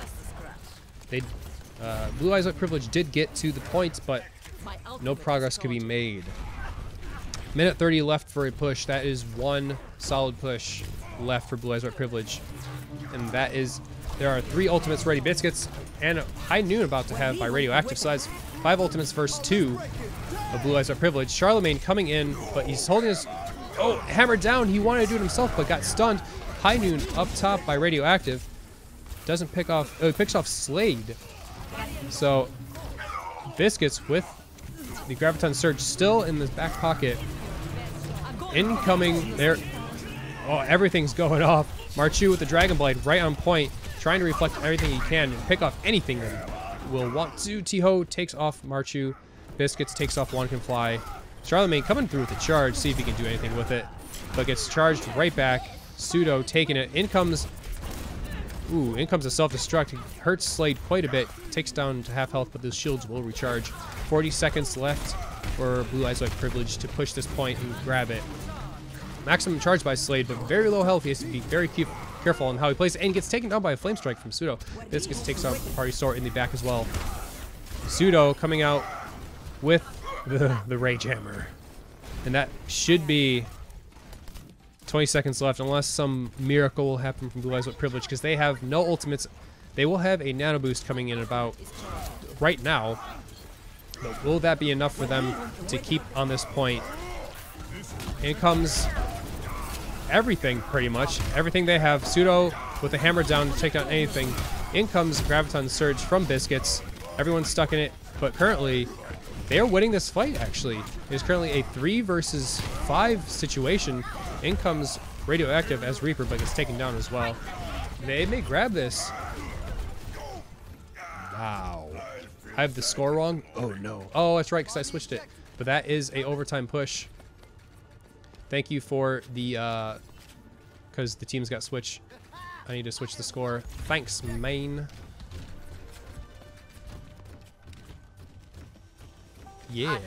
Blue Eyes White Privilege did get to the points, but no progress could be made. Minute 30 left for a push. That is one solid push left for Blue Eyes White Privilege. And that is, there are 3 ultimates ready. Biscuits and High Noon about to have by Radioactive size. 5 ultimates versus 2 of Blue Eyes White Privilege. Charlemagne coming in, but he's holding his Oh, hammered down. He wanted to do it himself, but got stunned. High Noon up top by Radioactive. Doesn't pick off. Picks off Slade. So Biscuits with the Graviton Surge still in the back pocket. Incoming there. Oh, everything's going off. Marchu with the Dragon Blade right on point, trying to reflect everything he can and pick off anything that will want to. Tiho takes off Marchu. Biscuits takes off One Can Fly. Charlemagne coming through with the charge, see if he can do anything with it, but gets charged right back. Pseudo taking it. In comes a self-destruct. Hurts Slade quite a bit. Takes down to half health, but the shields will recharge. 40 seconds left for Blue Eyes White Privilege to push this point and grab it. Maximum charge by Slade, but very low health. He has to be very careful on how he plays, and gets taken down by a Flame Strike from Pseudo. Biscuits takes out Party Sword in the back as well. Pseudo coming out with the Rage Hammer. And that should be 20 seconds left, unless some miracle will happen from Blue Eyes White Privilege, because they have no ultimates. They will have a Nano Boost coming in about right now. But will that be enough for them to keep on this point? In comes everything, pretty much. Everything they have. Pseudo with the hammer down to take down anything. In comes Graviton Surge from Biscuits. Everyone's stuck in it, but currently they are winning this fight, actually. It is currently a 3 versus 5 situation. In comes Radioactive as Reaper, but gets taken down as well. They may grab this. Wow. I have the score wrong? Oh, no. Oh, that's right, because I switched it. But that is a overtime push. Thank you for the, because the teams got switched. I need to switch the score. Thanks, main. Yeah.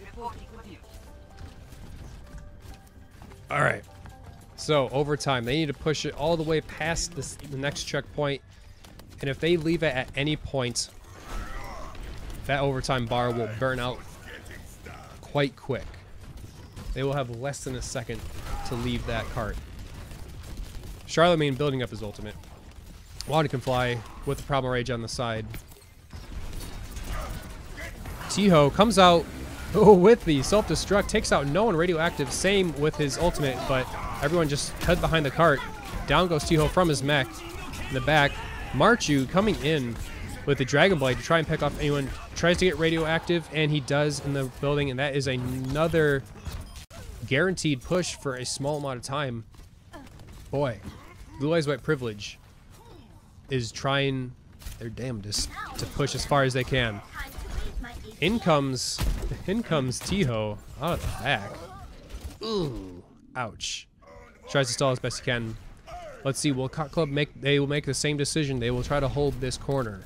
All right. So overtime, they need to push it all the way past the next checkpoint, and if they leave it at any point, that overtime bar will burn out quite quick. They will have less than a second to leave that cart. Charlemagne building up his ultimate. One Can Fly with the Primal Rage on the side. Tiho comes out with the self-destruct, takes out no one. Radioactive, same with his ultimate, but everyone just hid behind the cart. Down goes Tiho from his mech in the back. Marchu coming in with the Dragon Blade to try and pick off anyone. Tries to get Radioactive, and he does in the building, and that is another guaranteed push for a small amount of time. Boy, Blue Eyes White Privilege is trying their damnedest to push as far as they can. In comes Tiho out of the back. Ooh, ouch. Tries to stall as best he can. Let's see, will Cot Club they will make the same decision. They will try to hold this corner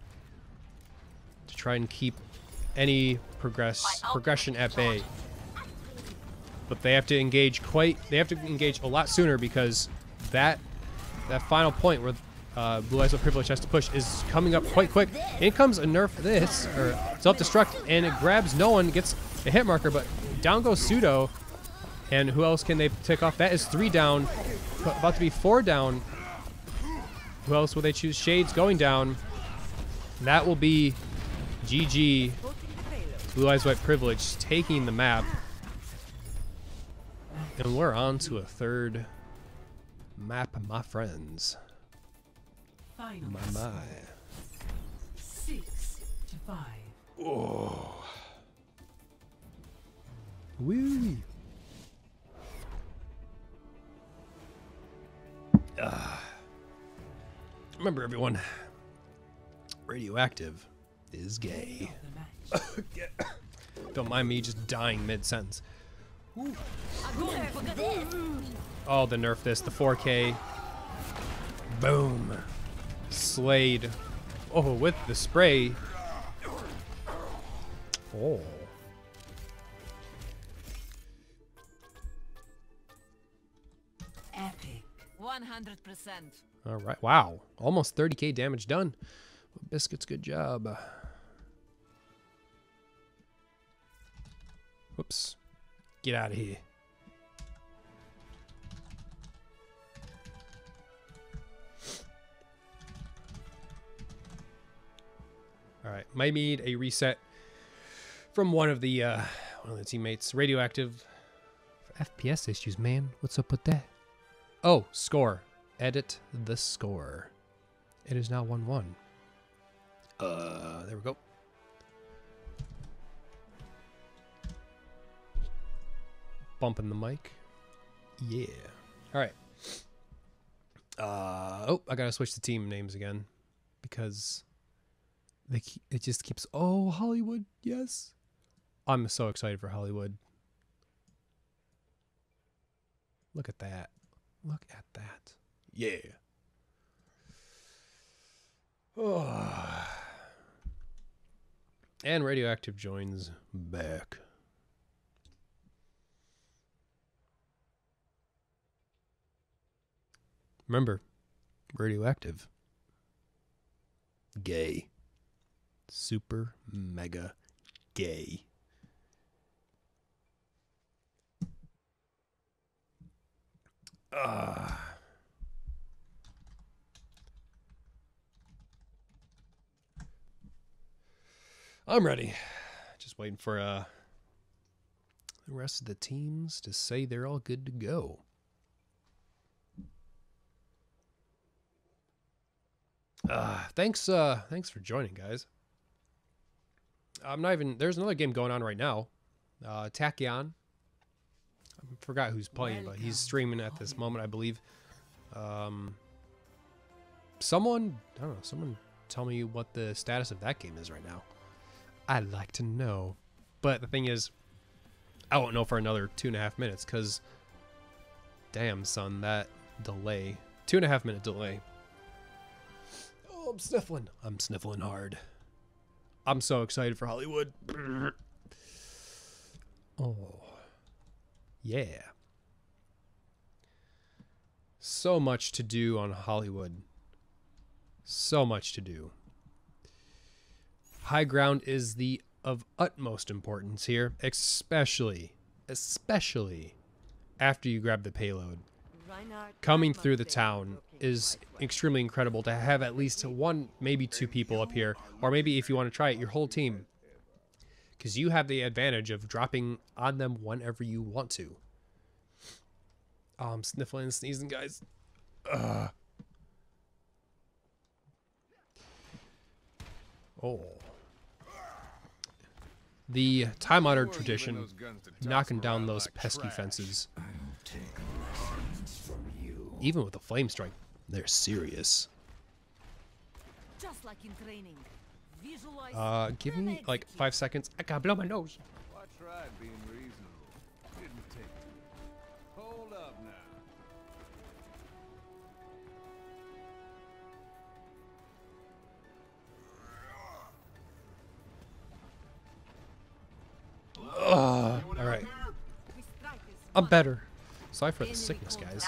to try and keep any progression at bay. But they have to engage a lot sooner, because that final point where Blue Eyes White Privilege has to push is coming up quite quick. In comes a nerf this, or self-destruct, and it grabs no one, gets a hit marker, but down goes Pseudo. And who else can they tick off? That is 3 down, about to be 4 down. Who else will they choose? Shades going down. That will be GG. Blue Eyes White Privilege taking the map. And we're on to a third map, my friends. Final My. score, 6-5. Oh. Woo. Remember, everyone, Radioactive is gay. The match. Don't mind me just dying mid-sentence. Oh, the nerf this, the 4K. Boom. Slade. Oh, with the spray. Oh. Epic. 100%. All right. Wow. Almost 30k damage done. Biscuits, good job. Whoops. Get out of here. All right. Might need a reset from one of the teammates. Radioactive FPS issues, man. What's up with that? Oh, score. Edit the score. It is now 1-1. There we go. Bumping the mic. Yeah. All right. Oh, I gotta switch the team names again because it just keeps. Oh, Hollywood, yes. I'm so excited for Hollywood. Look at that. Look at that. Yeah. Oh. And Radioactive joins back. Remember, Radioactive. Gay. Super mega gay. I'm ready. Just waiting for the rest of the teams to say they're all good to go. Thanks for joining, guys. I'm not even. There's another game going on right now. Tachyon. I forgot who's playing, but he's streaming at this moment, I believe. Someone, I don't know. Someone tell me what the status of that game is right now. I'd like to know. But the thing is, I won't know for another 2.5 minutes because, damn, son, that delay. 2.5 minute delay. Oh, I'm sniffling. I'm sniffling hard. I'm so excited for Hollywood. Oh. Yeah. So much to do on Hollywood. So much to do. High ground is of utmost importance here, especially after you grab the payload. Coming through the town is extremely incredible to have at least one, maybe two people up here, or maybe if you want to try it, your whole team. Because you have the advantage of dropping on them whenever you want to. Oh, I'm sniffling and sneezing, guys. Oh. The time-honored tradition, knocking down those pesky fences. Even with a flame strike, they're serious. Just like in training. Give me like 5 seconds. I gotta blow my nose. I tried being reasonable. Didn't take to it. Hold up now. All right. I'm better. Sorry for the sickness, guys.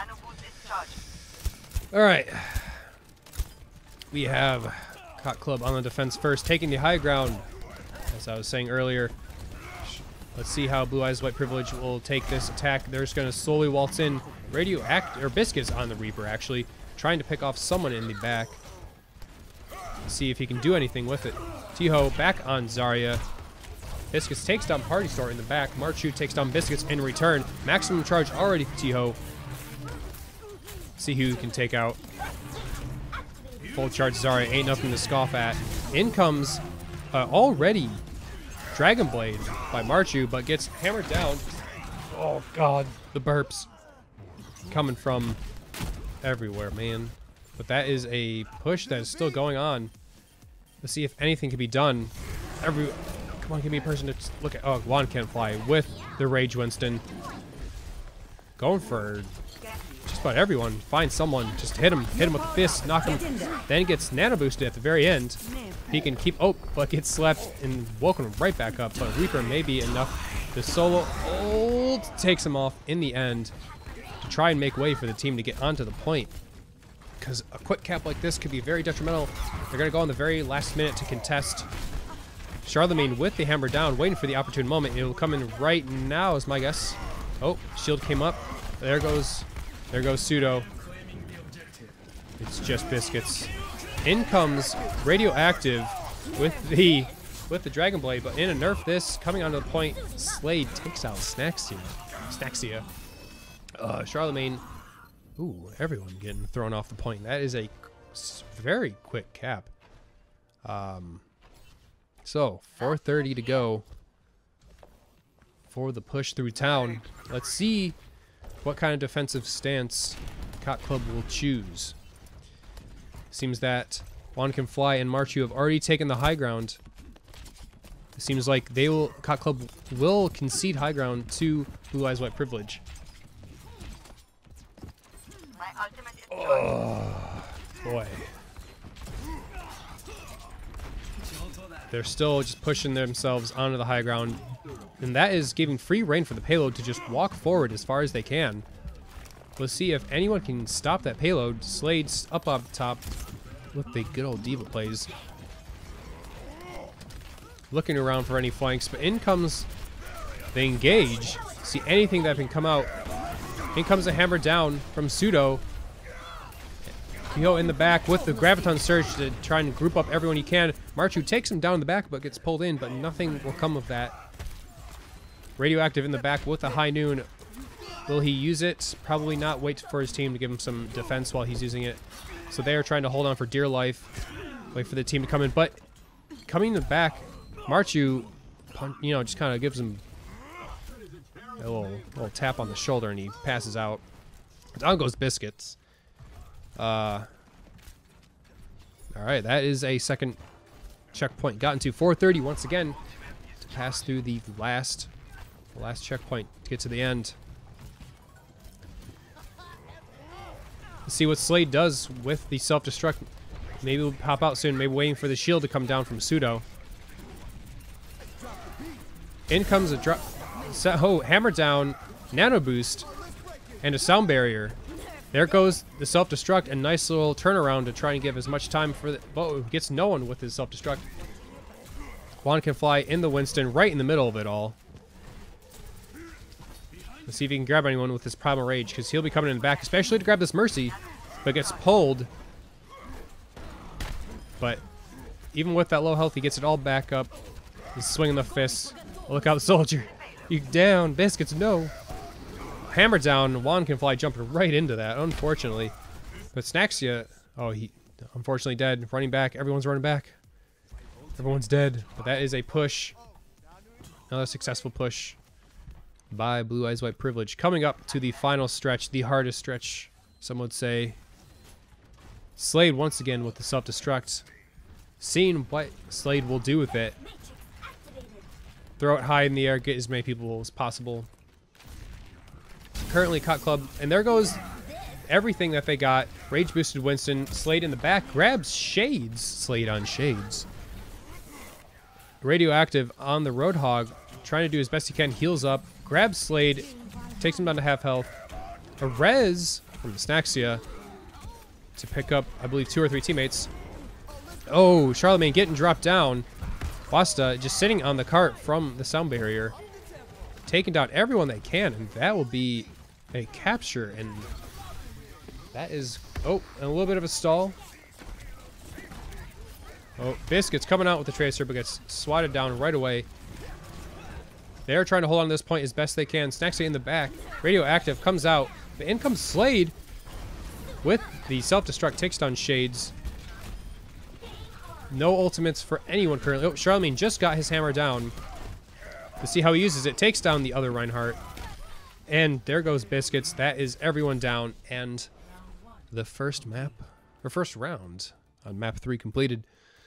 All right. We have Cot Club on the defense first, taking the high ground. As I was saying earlier, let's see how Blue Eyes White Privilege will take this attack. They're just going to slowly waltz in. Biscuits on the Reaper, actually, trying to pick off someone in the back. See if he can do anything with it. Tiho back on Zarya. Biscuits takes down Party Store in the back. Marchu takes down Biscuits in return. Maximum charge already for Tiho. See who can take out. Full charge Zarya, ain't nothing to scoff at. In comes already Dragon Blade by Marchu, but gets hammered down. Oh, God. The burps coming from everywhere, man. But that is a push that is still going on. Let's see if anything can be done. Come on, give me a person to look at. Oh, Juan can't fly with the Rage Winston. Going for just about everyone. Find someone. Just hit him. Hit him with the fist. Knock him. Then gets nano boosted at the very end. He can keep. Oh, but gets slapped and woken right back up. But Reaper may be enough to solo. Ult takes him off in the end to try and make way for the team to get onto the point. Because a quick cap like this could be very detrimental. They're going to go in the very last minute to contest. Charlemagne with the hammer down, waiting for the opportune moment. It'll come in right now, is my guess. Oh, shield came up. There goes Pseudo. It's just Biscuits. In comes Radioactive with the Dragon Blade, but in a nerf this, coming onto the point, Slade takes out Snack's team. Snaxia. Charlemagne. Ooh, everyone getting thrown off the point. That is a very quick cap. So 4:30 to go for the push through town. Let's see what kind of defensive stance Cot Club will choose. Seems that Juan Can Fly and Marchu have already taken the high ground. It seems like they will, Cot Club will concede high ground to Blue Eyes White Privilege. Oh, boy. They're still just pushing themselves onto the high ground. And that is giving free reign for the payload to just walk forward as far as they can. Let's see if anyone can stop that payload. Slade's up top with the good old diva plays. Looking around for any flanks, but in comes the engage. See anything that can come out. In comes a hammer down from Pseudo. Kyo in the back with the Graviton Surge to try and group up everyone he can. Marchu takes him down in the back but gets pulled in, but nothing will come of that. Radioactive in the back with a High Noon. Will he use it? Probably not. Wait for his team to give him some defense while he's using it. So they are trying to hold on for dear life. Wait for the team to come in. But coming in the back, Marchu, you know, just kind of gives him a little tap on the shoulder and he passes out. Down goes Biscuits. All right, that is a second checkpoint. Gotten to 4:30 once again to pass through the last checkpoint to get to the end. Let's see what Slade does with the self-destruct. Maybe we'll pop out soon. Maybe waiting for the shield to come down from Pseudo. In comes a drop. Oh, hammer down, nano boost, and a sound barrier. There goes the self-destruct, and nice little turnaround to try and give as much time for the... Oh, gets no one with his self-destruct. Juan Can Fly in the Winston, right in the middle of it all. Let's see if he can grab anyone with his Primal Rage, because he'll be coming in the back, especially to grab this Mercy, but gets pulled. But even with that low health, he gets it all back up. He's swinging the fists. Look out, soldier. You down. Biscuits, no. Hammer down. Juan Can Fly jumping right into that, unfortunately. But Snaxia, oh, he unfortunately dead. Running back. Everyone's running back. Everyone's dead. But that is a push. Another successful push by Blue Eyes White Privilege. Coming up to the final stretch, the hardest stretch, some would say. Slade once again with the self-destruct. Seeing what Slade will do with it. Throw it high in the air, get as many people as possible. Currently, Cot Club, and there goes everything that they got. Rage boosted Winston. Slade in the back grabs Shades. Slade on Shades. Radioactive on the Roadhog, trying to do as best he can. Heals up, grabs Slade, takes him down to half health. A res from Snaxia to pick up, I believe, 2 or 3 teammates. Oh, Charlemagne getting dropped down. Wasta just sitting on the cart from the sound barrier, taking down everyone they can, and that will be a capture. And that is, oh, and a little bit of a stall. Oh, Biscuits coming out with the Tracer, but gets swatted down right away. They're trying to hold on to this point as best they can. Snaxia in the back. Radioactive comes out, but in comes Slade with the self-destruct, takes down Shades. No ultimates for anyone currently. Oh, Charlemagne just got his hammer down. Let's see how he uses it. Takes down the other Reinhardt. And there goes Biscuits. That is everyone down. And the first map, or first round on map 3 completed.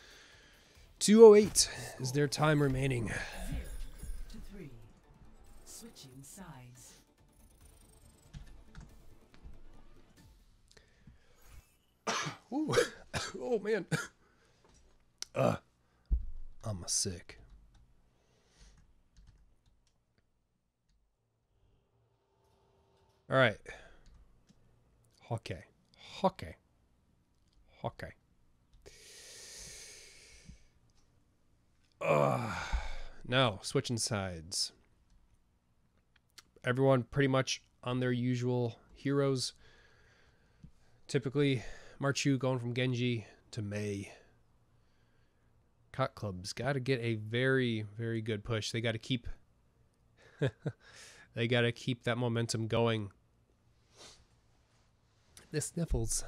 2:08 is their time remaining. 0 to 3. Switching sides. Ooh. Oh, man. I'm sick. All right. Hockey. Now, switching sides. Everyone pretty much on their usual heroes. Typically, Marchu going from Genji to Mei. Cot Club's got to get a very, very good push. They got to keep They got to keep that momentum going. The sniffles.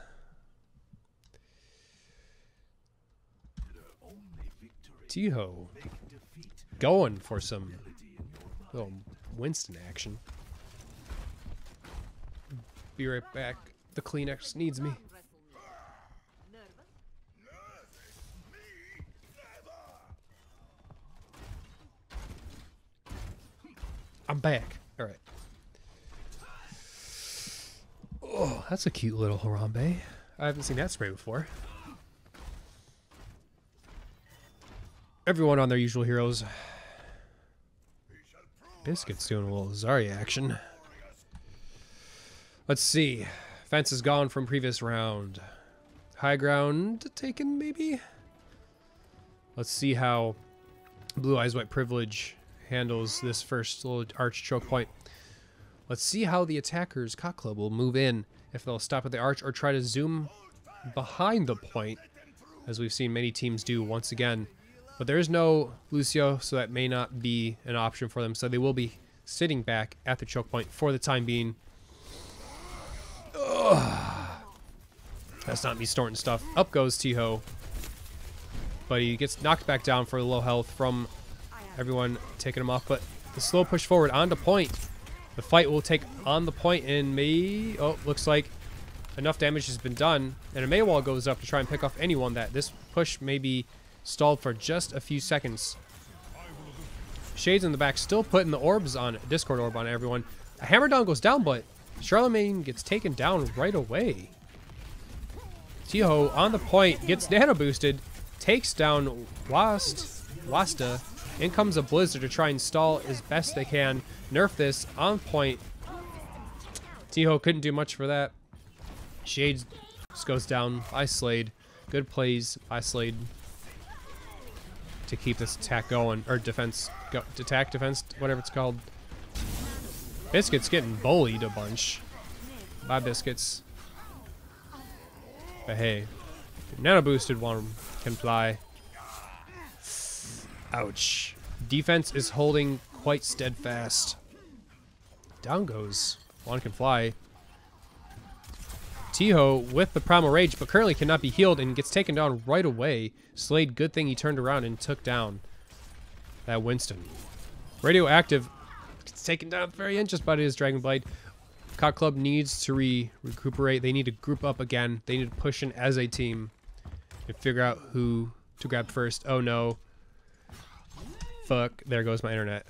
Tiho going for some little Winston action. Be right back. The Kleenex needs me. I'm back. All right. Oh, that's a cute little Harambe. I haven't seen that spray before. Everyone on their usual heroes. Biscuit's doing a little Zarya action. Let's see. Fence is gone from previous round. High ground taken, maybe? Let's see how Blue Eyes White Privilege handles this first little arch choke point. Let's see how the attackers, Cock Club, will move in. If they'll stop at the arch or try to zoom behind the point, as we've seen many teams do once again. But there is no Lucio, so that may not be an option for them. So they will be sitting back at the choke point for the time being. Ugh. That's not me snorting stuff. Up goes Tiho. But he gets knocked back down for the low health from everyone taking him off. But the slow push forward onto point. The fight will take on the point in May. Oh, looks like enough damage has been done. And a May wall goes up to try and pick off anyone that this push may be stalled for just a few seconds. Shades in the back still putting the orbs on, Discord orb on everyone. A hammer down goes down, but Charlemagne gets taken down right away. Tiho on the point, gets nano boosted, takes down Wasta. In comes a Blizzard to try and stall as best they can. Nerf this on point. Tiho couldn't do much for that. Shades just goes down by Slade. Good plays by Slade to keep this attack going, or defense, defense, whatever it's called. Biscuit's getting bullied a bunch by Biscuits. But hey, nano boosted one can fly. Ouch. Defense is holding quite steadfast. Down goes. One can fly. Tiho with the Primal Rage, but currently cannot be healed and gets taken down right away. Slade, good thing he turned around and took down that Winston. Radioactive gets taken down at the very end just by his Dragon Blade. Cock Club needs to recuperate. They need to group up again. They need to push in as a team and figure out who to grab first. Oh no. Fuck, there goes my internet.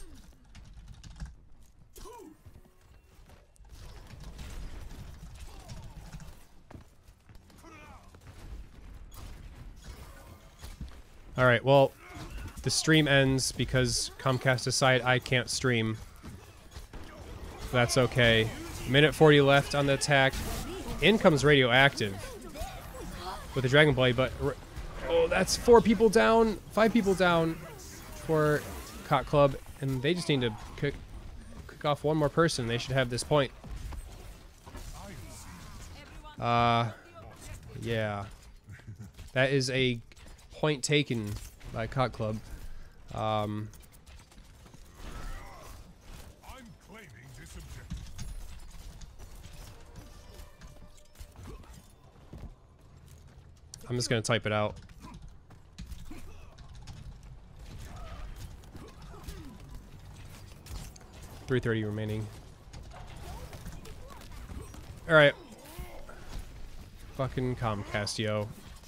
Alright, well, the stream ends because Comcast decided I can't stream. That's okay. Minute 40 left on the attack. In comes Radioactive with the Dragon Blade, but... Oh, that's 4 people down, 5 people down for Cock Club, and they just need to kick off one more person. They should have this point. Yeah. That is a point taken by Cock Club. I'm claiming this objective. I'm just gonna type it out. $330 remaining. Alright. Fucking Comcast, yo.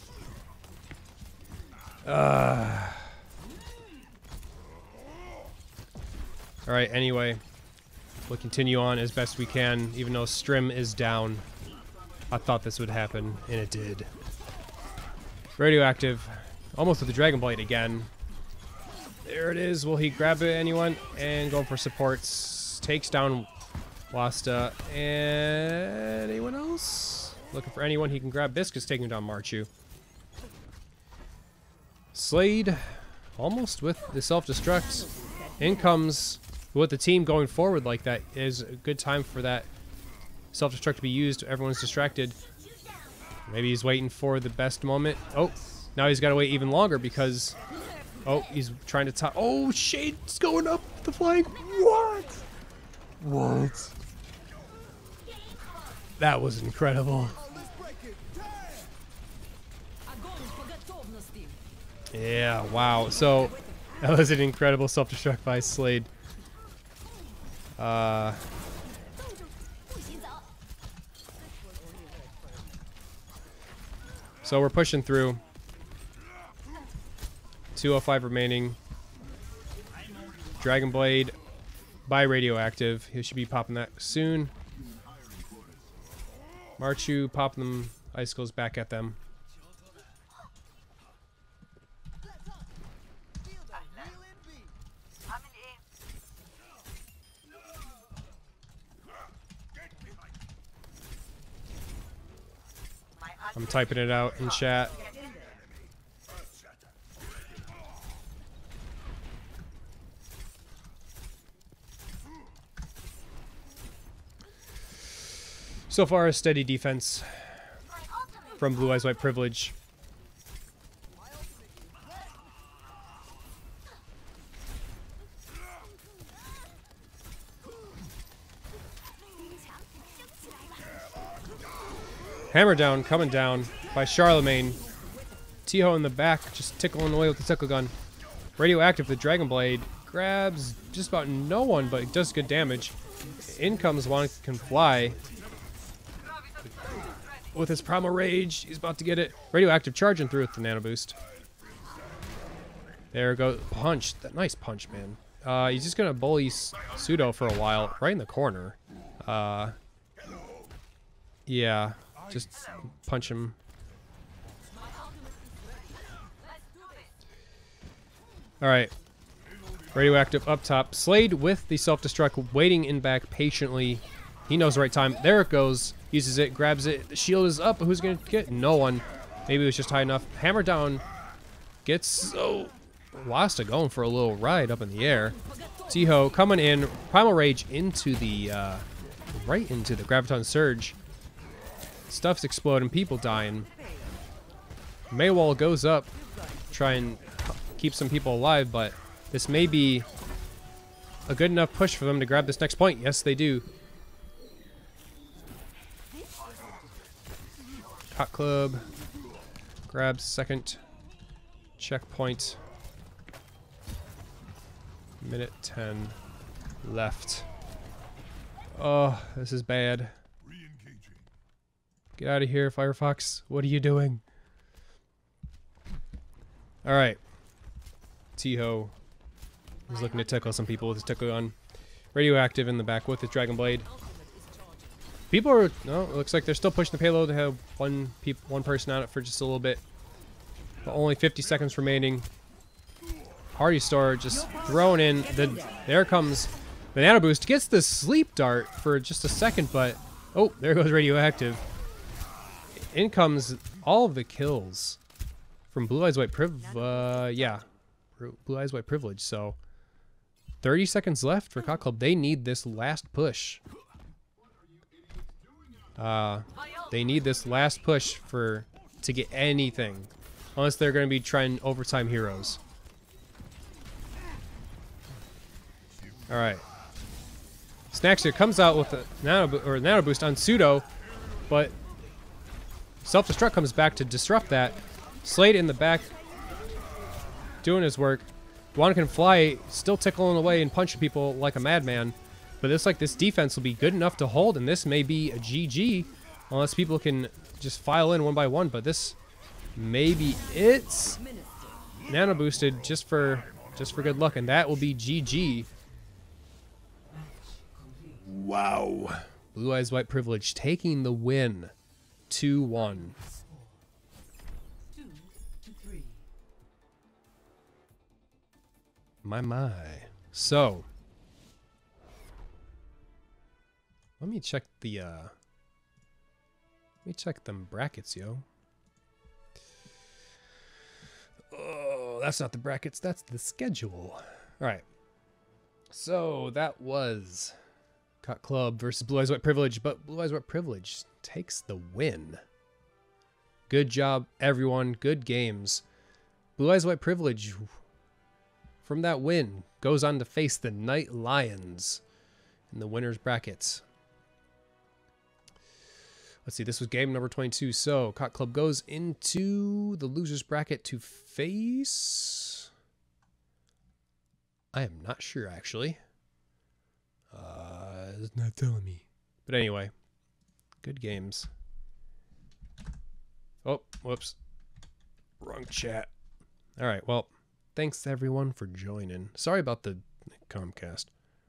Alright, anyway. We'll continue on as best we can, even though Strim is down. I thought this would happen, and it did. Radioactive. Almost with the Dragon Blade again. There it is. Will he grab it, anyone? And going for supports. Takes down Wasta. And anyone else? Looking for anyone he can grab. Biscuit's taking down Marchu. Slade almost with the self-destruct. In comes with the team going forward like that is a good time for that self-destruct to be used. Everyone's distracted. Maybe he's waiting for the best moment. Oh, now he's got to wait even longer because... Oh, he's trying to top. Oh, Shade's going up the flank. What? What? That was incredible. Yeah, wow. So, that was an incredible self-destruct by Slade. So we're pushing through. 205 remaining. Dragon Blade by Radioactive. He should be popping that soon. Marchu popping them icicles back at them. I'm typing it out in chat. So far, a steady defense from Blue Eyes White Privilege. Hammer down, coming down by Charlemagne. Tiho in the back, just tickling away with the tickle gun. Radioactive, the Dragon Blade, grabs just about no one, but it does good damage. In comes One Can Fly. With his Primal Rage, he's about to get it. Radioactive charging through with the Nano Boost. There goes punch. That nice punch, man. He's just gonna bully Pseudo for a while, right in the corner. Yeah, just punch him. All right, Radioactive up top. Slade with the self-destruct, waiting in back patiently. He knows the right time. There it goes. Uses it, grabs it. The shield is up. Who's going to get? No one. Maybe it was just high enough. Hammer down. Gets so lost to going for a little ride up in the air. Tiho coming in. Primal Rage into the, right into the Graviton Surge. Stuff's exploding. People dying. Maywall goes up. Try and keep some people alive, but this may be a good enough push for them to grab this next point. Yes, they do. Hot Club grabs second checkpoint. Minute 10 left. Oh, this is bad. Get out of here, Firefox. What are you doing? All right. Tiho is looking to tickle some people with his tickle gun. Radioactive in the back with his Dragon Blade. People are, no, it looks like they're still pushing the payload. They have one person on it for just a little bit. But only 50 seconds remaining. Hardy Star just thrown in. There comes the Nano Boost. Gets the sleep dart for just a second, but oh, there goes Radioactive. In comes all of the kills from Blue Eyes White yeah, Blue Eyes White Privilege. So 30 seconds left for Cot Club. They need this last push. They need this last push to get anything, unless they're going to be trying overtime heroes. All right, Snackster comes out with a nano boost on Pseudo, but self-destruct comes back to disrupt that. Slade in the back doing his work. One Can Fly still tickling away and punching people like a madman. But it's like this defense will be good enough to hold, and this may be a GG unless people can just file in one by one. But this may be it. Nano boosted just for good luck, and that will be GG. Wow. Blue Eyes White Privilege taking the win. 2-1. 2-3. My. So let me check them brackets, yo. Oh, that's not the brackets, that's the schedule. All right. So that was Cot Club versus Blue Eyes White Privilege, but Blue Eyes White Privilege takes the win. Good job, everyone. Good games. Blue Eyes White Privilege, from that win, goes on to face the Night Lions in the winners brackets. Let's see, this was game number 22. So, Cock Club goes into the losers bracket to face... I am not sure, actually. It's not telling me. But anyway, good games. Oh, whoops. Wrong chat. All right, well, thanks everyone for joining. Sorry about the Comcast.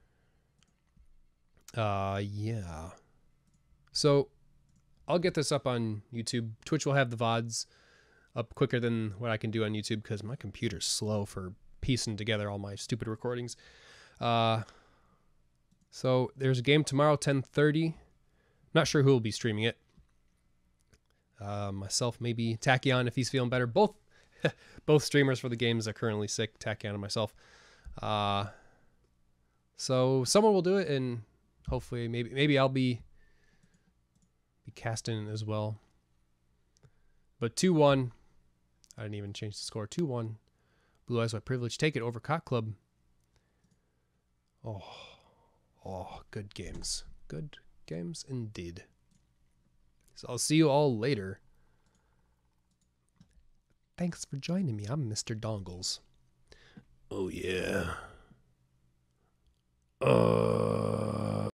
Yeah. So, I'll get this up on YouTube. Twitch will have the VODs up quicker than what I can do on YouTube because my computer's slow for piecing together all my stupid recordings. So there's a game tomorrow, 10:30. Not sure who will be streaming it. Myself, maybe Tachyon if he's feeling better. Both streamers for the games are currently sick, Tachyon and myself. So someone will do it, and hopefully maybe I'll be casting as well. But 2-1. I didn't even change the score. 2-1. Blue Eyes White Privilege take it over Cock Club. Oh, good games. Good games indeed. So I'll see you all later. Thanks for joining me. I'm Mr. Dongles. Oh yeah.